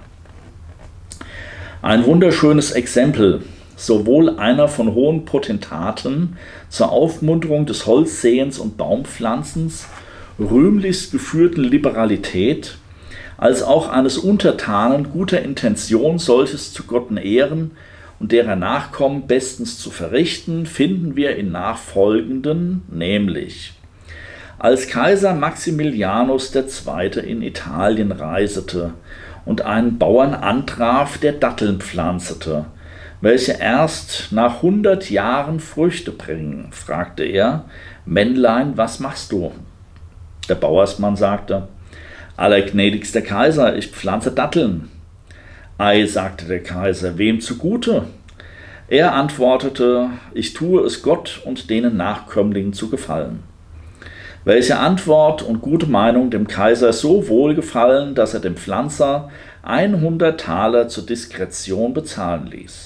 Ein wunderschönes Exempel. Sowohl einer von hohen Potentaten zur Aufmunterung des Holzsäens und Baumpflanzens, rühmlichst geführten Liberalität, als auch eines Untertanen guter Intention, solches zu Gotten Ehren und derer Nachkommen bestens zu verrichten, finden wir in nachfolgenden, nämlich: Als Kaiser Maximilianus der Zweite in Italien reisete und einen Bauern antraf, der Datteln pflanzete, welche erst nach hundert Jahren Früchte bringen, fragte er: Männlein, was machst du? Der Bauersmann sagte: Allergnädigster Kaiser, ich pflanze Datteln. Ei, sagte der Kaiser, wem zugute? Er antwortete: Ich tue es Gott und denen Nachkömmlingen zu gefallen. Welche Antwort und gute Meinung dem Kaiser so wohlgefallen, dass er dem Pflanzer hundert Taler zur Diskretion bezahlen ließ.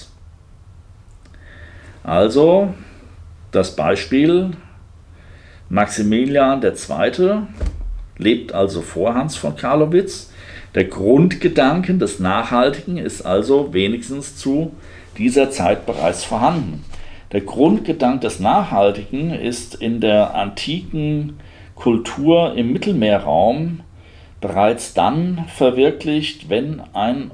Also das Beispiel: Maximilian der Zweite lebt also vor Hans von Carlowitz. Der Grundgedanken des Nachhaltigen ist also wenigstens zu dieser Zeit bereits vorhanden. Der Grundgedanke des Nachhaltigen ist in der antiken Kultur im Mittelmeerraum bereits dann verwirklicht, wenn ein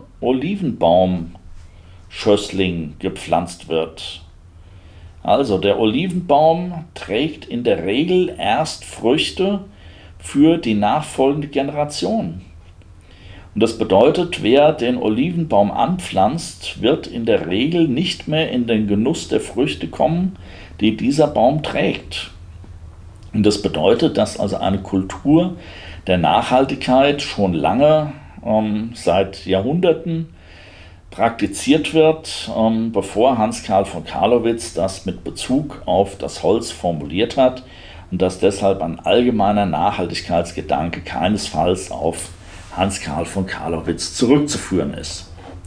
Olivenbaumschössling gepflanzt wird. Also der Olivenbaum trägt in der Regel erst Früchte für die nachfolgende Generation. Und das bedeutet, wer den Olivenbaum anpflanzt, wird in der Regel nicht mehr in den Genuss der Früchte kommen, die dieser Baum trägt. Und das bedeutet, dass also eine Kultur der Nachhaltigkeit schon lange, ähm, seit Jahrhunderten, praktiziert wird, ähm, bevor Hans Carl von Carlowitz das mit Bezug auf das Holz formuliert hat und dass deshalb ein allgemeiner Nachhaltigkeitsgedanke keinesfalls auf Hans Carl von Carlowitz zurückzuführen ist.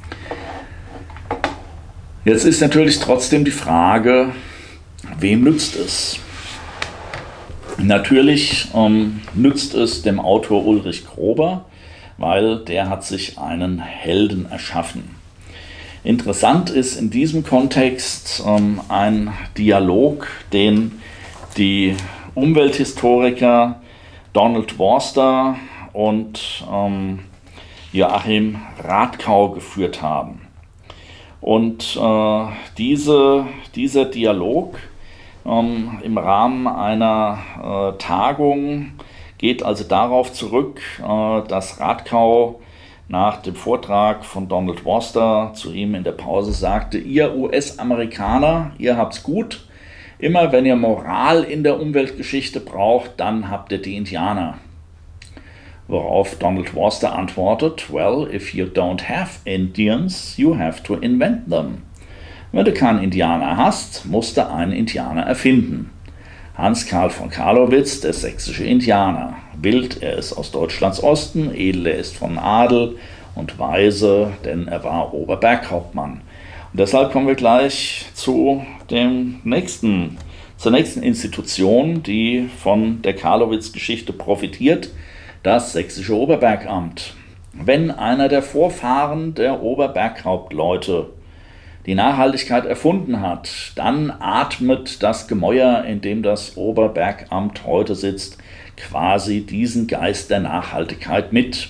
Jetzt ist natürlich trotzdem die Frage, wem nützt es? Natürlich ähm, nützt es dem Autor Ulrich Krober, weil der hat sich einen Helden erschaffen. Interessant ist in diesem Kontext ähm, ein Dialog, den die Umwelthistoriker Donald Worster und ähm, Joachim Radkau geführt haben. Und äh, diese, dieser Dialog ähm, im Rahmen einer äh, Tagung geht also darauf zurück, äh, dass Radkau nach dem Vortrag von Donald Worster zu ihm in der Pause sagte: Ihr U S-Amerikaner, ihr habt's gut. Immer wenn ihr Moral in der Umweltgeschichte braucht, dann habt ihr die Indianer. Worauf Donald Worster antwortet: Well, if you don't have Indians, you have to invent them. Wenn du keinen Indianer hast, musst du einen Indianer erfinden. Hans Carl von Carlowitz, der sächsische Indianer. Wild, er ist aus Deutschlands Osten, edel, er ist von Adel und weise, denn er war Oberberghauptmann. Und deshalb kommen wir gleich zu dem nächsten, zur nächsten Institution, die von der Carlowitz-Geschichte profitiert, das sächsische Oberbergamt. Wenn einer der Vorfahren der Oberberghauptleute die Nachhaltigkeit erfunden hat, dann atmet das Gemäuer, in dem das Oberbergamt heute sitzt, quasi diesen Geist der Nachhaltigkeit mit.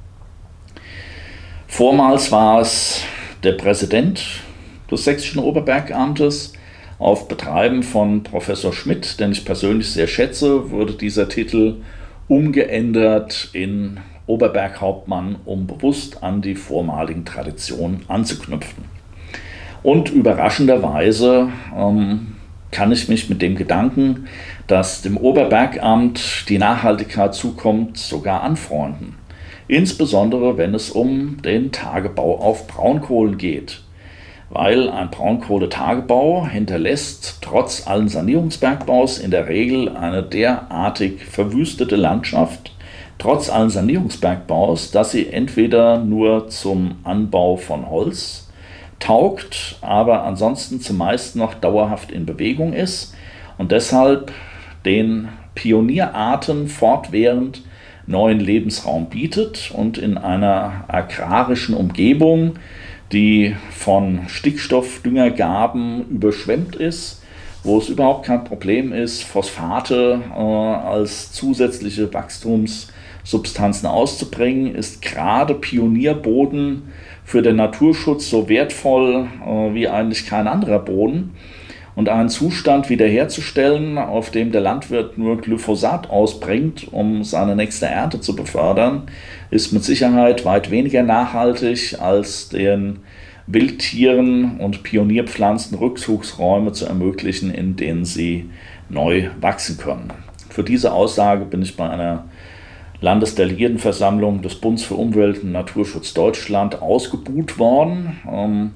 Vormals war es der Präsident des sächsischen Oberbergamtes. Auf Betreiben von Professor Schmidt, den ich persönlich sehr schätze, wurde dieser Titel umgeändert in Oberberghauptmann, um bewusst an die vormaligen Traditionen anzuknüpfen. Und überraschenderweise ähm, kann ich mich mit dem Gedanken, dass dem Oberbergamt die Nachhaltigkeit zukommt, sogar anfreunden. Insbesondere wenn es um den Tagebau auf Braunkohlen geht. Weil ein Braunkohletagebau hinterlässt trotz allen Sanierungsbergbaus in der Regel eine derartig verwüstete Landschaft, trotz allen Sanierungsbergbaus, dass sie entweder nur zum Anbau von Holz taugt, aber ansonsten zumeist noch dauerhaft in Bewegung ist und deshalb den Pionierarten fortwährend neuen Lebensraum bietet und in einer agrarischen Umgebung, die von Stickstoffdüngergaben überschwemmt ist, wo es überhaupt kein Problem ist, Phosphate äh, als zusätzliche Wachstumssubstanzen auszubringen, ist gerade Pionierboden für den Naturschutz so wertvoll äh, wie eigentlich kein anderer Boden. Und einen Zustand wiederherzustellen, auf dem der Landwirt nur Glyphosat ausbringt, um seine nächste Ernte zu befördern, ist mit Sicherheit weit weniger nachhaltig, als den Wildtieren und Pionierpflanzen Rückzugsräume zu ermöglichen, in denen sie neu wachsen können. Für diese Aussage bin ich bei einer Landesdelegiertenversammlung des Bundes für Umwelt und Naturschutz Deutschland ausgebuht worden. Ähm,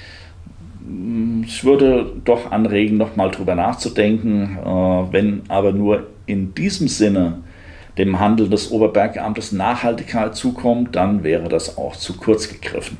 Ich würde doch anregen, noch mal drüber nachzudenken, wenn aber nur in diesem Sinne dem Handeln des Oberbergamtes Nachhaltigkeit zukommt, dann wäre das auch zu kurz gegriffen.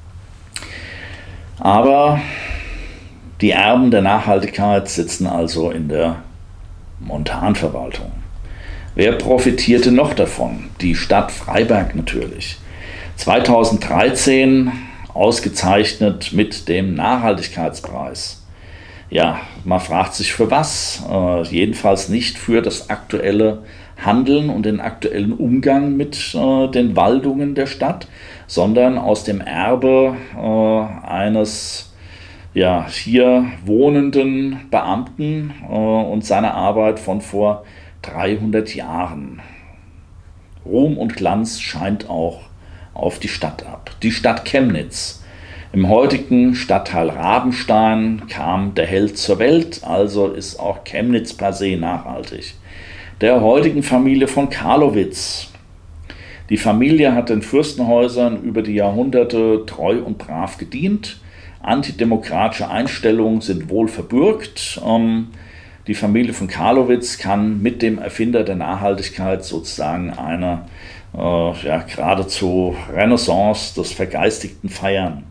Aber die Erben der Nachhaltigkeit sitzen also in der Montanverwaltung. Wer profitierte noch davon? Die Stadt Freiberg natürlich. zweitausenddreizehn ausgezeichnet mit dem Nachhaltigkeitspreis. Ja, man fragt sich für was. Äh, jedenfalls nicht für das aktuelle Handeln und den aktuellen Umgang mit äh, den Waldungen der Stadt, sondern aus dem Erbe äh, eines ja, hier wohnenden Beamten äh, und seiner Arbeit von vor dreihundert Jahren. Ruhm und Glanz scheint auch auf die Stadt ab. Die Stadt Chemnitz. Im heutigen Stadtteil Rabenstein kam der Held zur Welt, also ist auch Chemnitz per se nachhaltig. Der heutigen Familie von Carlowitz. Die Familie hat den Fürstenhäusern über die Jahrhunderte treu und brav gedient. Antidemokratische Einstellungen sind wohl verbürgt. Die Familie von Carlowitz kann mit dem Erfinder der Nachhaltigkeit sozusagen eine äh, ja, geradezu Renaissance des Vergeistigten feiern.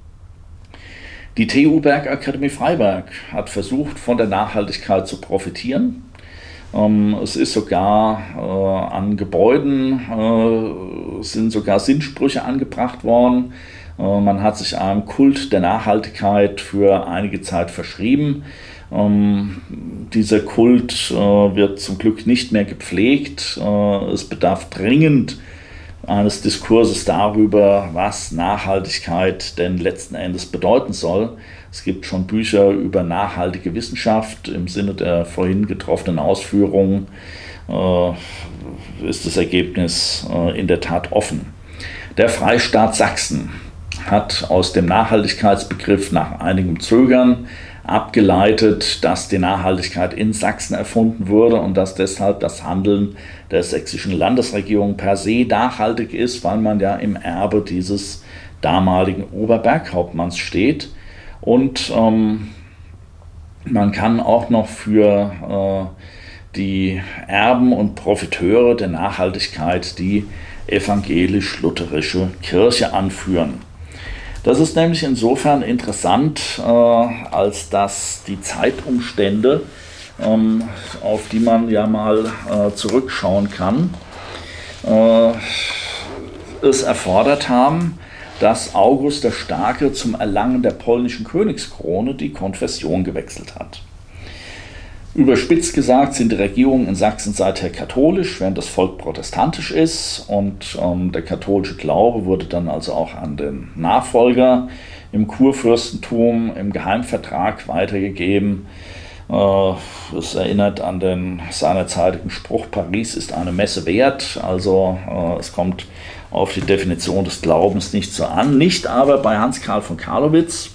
Die T U Bergakademie Freiberg hat versucht, von der Nachhaltigkeit zu profitieren. Ähm, es ist sogar äh, an Gebäuden, äh, sind sogar Sinnsprüche angebracht worden. Äh, man hat sich einem Kult der Nachhaltigkeit für einige Zeit verschrieben. Ähm, dieser Kult äh, wird zum Glück nicht mehr gepflegt. Äh, es bedarf dringend eines Diskurses darüber, was Nachhaltigkeit denn letzten Endes bedeuten soll. Es gibt schon Bücher über nachhaltige Wissenschaft. Im Sinne der vorhin getroffenen Ausführungen äh, ist das Ergebnis äh, in der Tat offen. Der Freistaat Sachsen hat aus dem Nachhaltigkeitsbegriff nach einigem Zögern abgeleitet, dass die Nachhaltigkeit in Sachsen erfunden wurde und dass deshalb das Handeln der sächsischen Landesregierung per se nachhaltig ist, weil man ja im Erbe dieses damaligen Oberberghauptmanns steht. Und ähm, man kann auch noch für äh, die Erben und Profiteure der Nachhaltigkeit die evangelisch-lutherische Kirche anführen. Das ist nämlich insofern interessant, äh, als dass die Zeitumstände, ähm, auf die man ja mal äh, zurückschauen kann, äh, es erfordert haben, dass August der Starke zum Erlangen der polnischen Königskrone die Konfession gewechselt hat. Überspitzt gesagt sind die Regierungen in Sachsen seither katholisch, während das Volk protestantisch ist, und ähm, der katholische Glaube wurde dann also auch an den Nachfolger im Kurfürstentum im Geheimvertrag weitergegeben. Äh, es erinnert an den seinerzeitigen Spruch, Paris ist eine Messe wert, also äh, es kommt auf die Definition des Glaubens nicht so an, nicht aber bei Hans Karl von Carlowitz,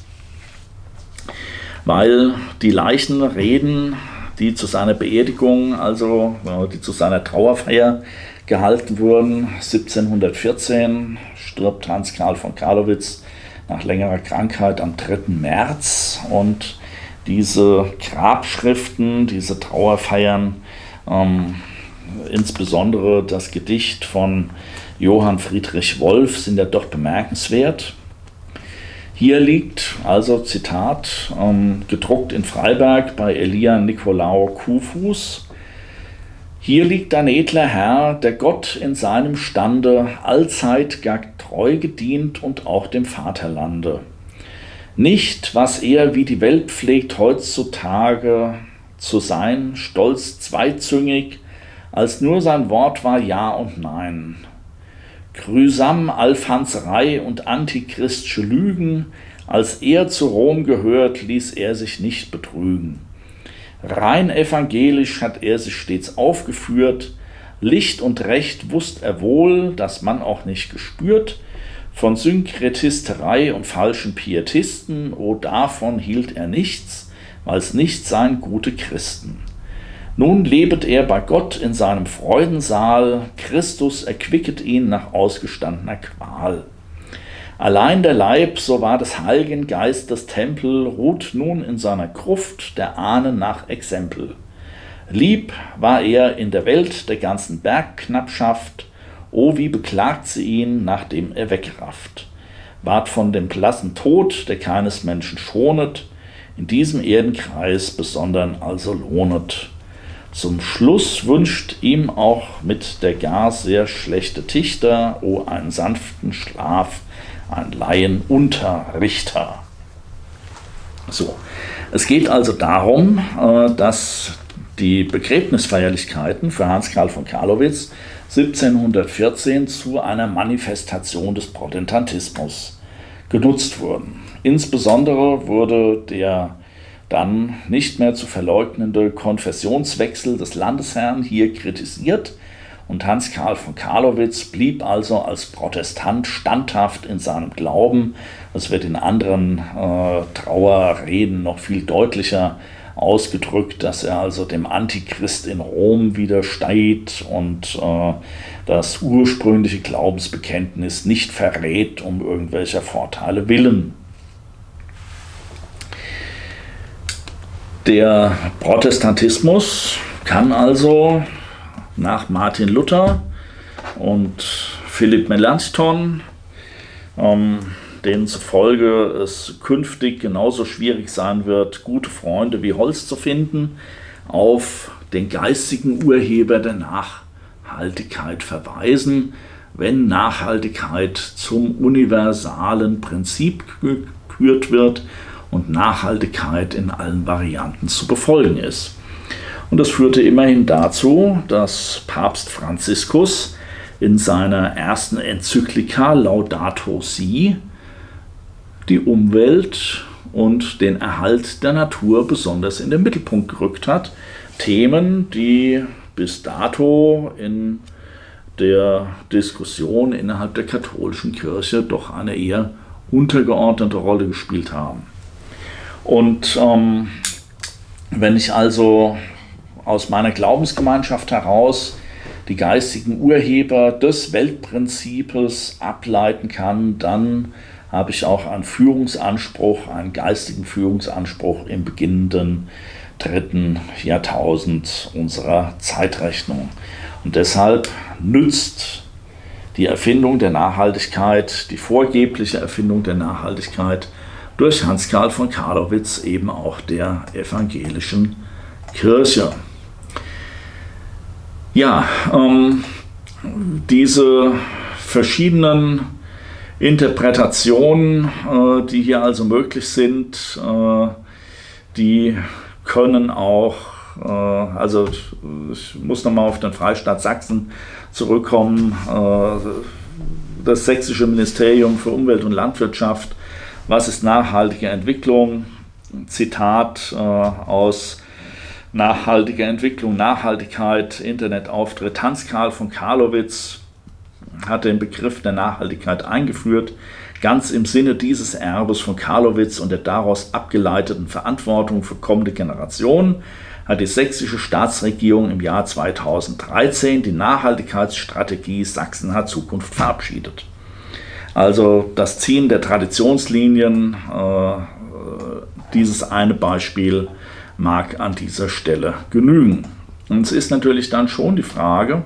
weil die Leichenreden, die zu seiner Beerdigung, also die zu seiner Trauerfeier gehalten wurden. siebzehnhundertvierzehn stirbt Hans Karl von Carlowitz nach längerer Krankheit am dritten März. Und diese Grabschriften, diese Trauerfeiern, ähm, insbesondere das Gedicht von Johann Friedrich Wolf, sind ja doch bemerkenswert. Hier liegt also, Zitat, ähm, gedruckt in Freiberg bei Elia Nicolao Kuhfuß: Hier liegt ein edler Herr, der Gott in seinem Stande allzeit gar treu gedient und auch dem Vaterlande. Nicht, was er wie die Welt pflegt heutzutage zu sein, stolz zweizüngig, als nur sein Wort war Ja und Nein. Grüsam Alfanzerei und antichristische Lügen, als er zu Rom gehört, ließ er sich nicht betrügen. Rein evangelisch hat er sich stets aufgeführt, Licht und Recht wusst er wohl, das man auch nicht gespürt, von Synkretisterei und falschen Pietisten, oh davon hielt er nichts, weil's nicht seien gute Christen. Nun lebet er bei Gott in seinem Freudensaal, Christus erquicket ihn nach ausgestandener Qual. Allein der Leib, so war des Heiligen Geistes Tempel, ruht nun in seiner Gruft der Ahnen nach Exempel. Lieb war er in der Welt der ganzen Bergknappschaft, o wie beklagt sie ihn, nachdem er wegrafft. Ward von dem blassen Tod, der keines Menschen schonet, in diesem Erdenkreis besondern also lohnet. Zum Schluss wünscht ihm auch mit der gar sehr schlechte Tichter, o einen sanften Schlaf, ein Laien unter Richter. So, es geht also darum, dass die Begräbnisfeierlichkeiten für Hans Karl von Carlowitz siebzehnhundertvierzehn zu einer Manifestation des Protestantismus genutzt wurden. Insbesondere wurde der dann nicht mehr zu verleugnende Konfessionswechsel des Landesherrn hier kritisiert Und Hans Karl von Carlowitz blieb also als Protestant standhaft in seinem Glauben. Das wird in anderen äh, Trauerreden noch viel deutlicher ausgedrückt, dass er also dem Antichrist in Rom widersteht und äh, das ursprüngliche Glaubensbekenntnis nicht verrät um irgendwelcher Vorteile willen. Der Protestantismus kann also nach Martin Luther und Philipp Melanchthon, ähm, denen zufolge es künftig genauso schwierig sein wird, gute Freunde wie Holz zu finden, auf den geistigen Urheber der Nachhaltigkeit verweisen, wenn Nachhaltigkeit zum universalen Prinzip gekürt wird und Nachhaltigkeit in allen Varianten zu befolgen ist. Und das führte immerhin dazu, dass Papst Franziskus in seiner ersten Enzyklika Laudato Si die Umwelt und den Erhalt der Natur besonders in den Mittelpunkt gerückt hat. Themen, die bis dato in der Diskussion innerhalb der katholischen Kirche doch eine eher untergeordnete Rolle gespielt haben. Und ähm, wenn ich also aus meiner Glaubensgemeinschaft heraus die geistigen Urheber des Weltprinzips ableiten kann, dann habe ich auch einen Führungsanspruch, einen geistigen Führungsanspruch im beginnenden dritten Jahrtausend unserer Zeitrechnung. Und deshalb nützt die Erfindung der Nachhaltigkeit, die vorgebliche Erfindung der Nachhaltigkeit durch Hans Karl von Carlowitz eben auch der evangelischen Kirche. Ja, ähm, diese verschiedenen Interpretationen, äh, die hier also möglich sind, äh, die können auch, äh, also ich muss nochmal auf den Freistaat Sachsen zurückkommen, äh, das sächsische Ministerium für Umwelt und Landwirtschaft, was ist nachhaltige Entwicklung? Zitat äh, aus Nachhaltige Entwicklung, Nachhaltigkeit, Internetauftritt. Hans Karl von Carlowitz hat den Begriff der Nachhaltigkeit eingeführt, ganz im Sinne dieses Erbes von Carlowitz und der daraus abgeleiteten Verantwortung für kommende Generationen hat die sächsische Staatsregierung im Jahr zweitausenddreizehn die Nachhaltigkeitsstrategie Sachsen hat Zukunft verabschiedet. Also das Ziehen der Traditionslinien, äh, dieses eine Beispiel mag an dieser Stelle genügen. Und es ist natürlich dann schon die Frage,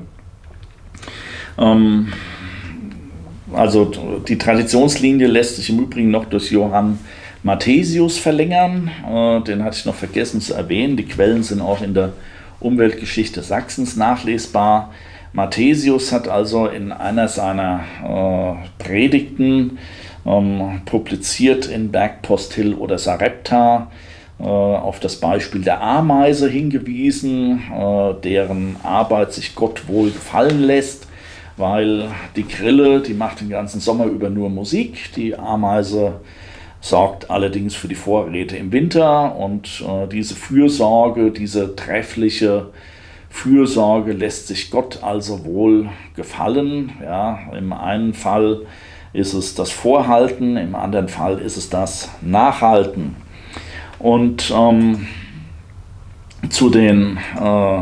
ähm, also die Traditionslinie lässt sich im Übrigen noch durch Johann Mathesius verlängern, äh, den hatte ich noch vergessen zu erwähnen, die Quellen sind auch in der Umweltgeschichte Sachsens nachlesbar. Mathesius hat also in einer seiner äh, Predigten ähm, publiziert in Bergpostill oder Sarepta äh, auf das Beispiel der Ameise hingewiesen, äh, deren Arbeit sich Gott wohl gefallen lässt, weil die Grille, die macht den ganzen Sommer über nur Musik, die Ameise sorgt allerdings für die Vorräte im Winter und äh, diese Fürsorge, diese treffliche Fürsorge lässt sich Gott also wohl gefallen. Ja, im einen Fall ist es das Vorhalten, im anderen Fall ist es das Nachhalten. Und ähm, zu den äh,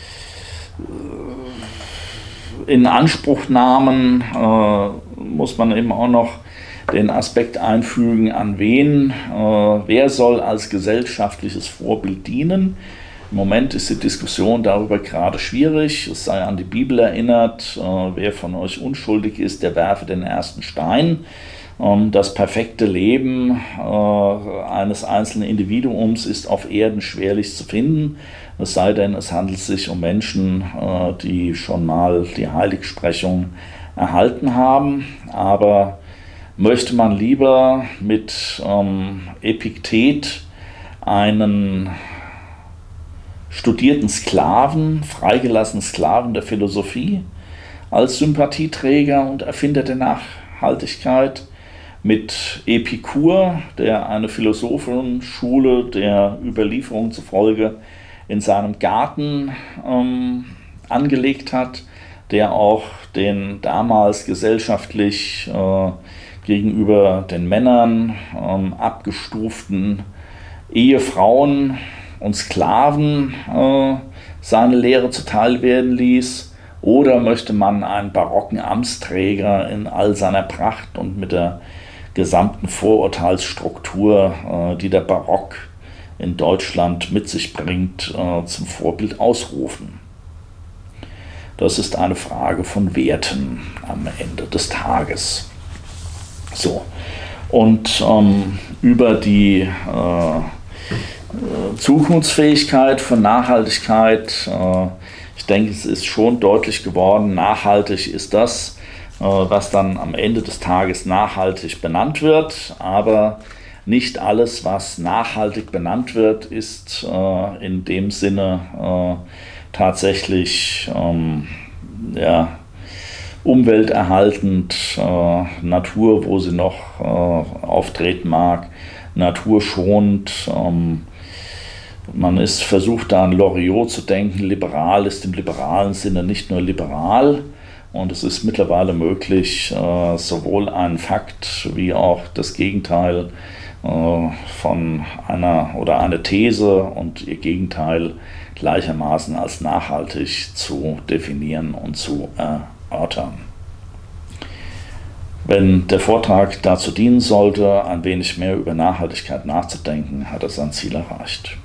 Inanspruchnahmen äh, muss man eben auch noch den Aspekt einfügen, an wen, äh, wer soll als gesellschaftliches Vorbild dienen. Im Moment ist die Diskussion darüber gerade schwierig. Es sei an die Bibel erinnert, äh, wer von euch unschuldig ist, der werfe den ersten Stein. Ähm, das perfekte Leben äh, eines einzelnen Individuums ist auf Erden schwerlich zu finden. Es sei denn, es handelt sich um Menschen, äh, die schon mal die Heiligsprechung erhalten haben. Aber möchte man lieber mit ähm, Epiktet einen studierten Sklaven, freigelassenen Sklaven der Philosophie als Sympathieträger und Erfinder der Nachhaltigkeit, mit Epikur, der eine Philosophenschule der Überlieferung zufolge in seinem Garten ähm, angelegt hat, der auch den damals gesellschaftlich äh, gegenüber den Männern ähm, abgestuften Ehefrauen und Sklaven äh, seine Lehre zuteil werden ließ? Oder möchte man einen barocken Amtsträger in all seiner Pracht und mit der gesamten Vorurteilsstruktur, äh, die der Barock in Deutschland mit sich bringt, äh, zum Vorbild ausrufen? Das ist eine Frage von Werten am Ende des Tages. So, und ähm, über die äh, Zukunftsfähigkeit von Nachhaltigkeit, äh, ich denke, es ist schon deutlich geworden, nachhaltig ist das, äh, was dann am Ende des Tages nachhaltig benannt wird, aber nicht alles, was nachhaltig benannt wird, ist äh, in dem Sinne äh, tatsächlich ähm, ja, umwelterhaltend, äh, Natur, wo sie noch äh, auftreten mag, naturschonend. Ähm, man ist versucht, da an Loriot zu denken. Liberal ist im liberalen Sinne nicht nur liberal, und es ist mittlerweile möglich, äh, sowohl einen Fakt wie auch das Gegenteil äh, von einer oder eine These und ihr Gegenteil gleichermaßen als nachhaltig zu definieren und zu erörtern. Wenn der Vortrag dazu dienen sollte, ein wenig mehr über Nachhaltigkeit nachzudenken, hat er sein Ziel erreicht.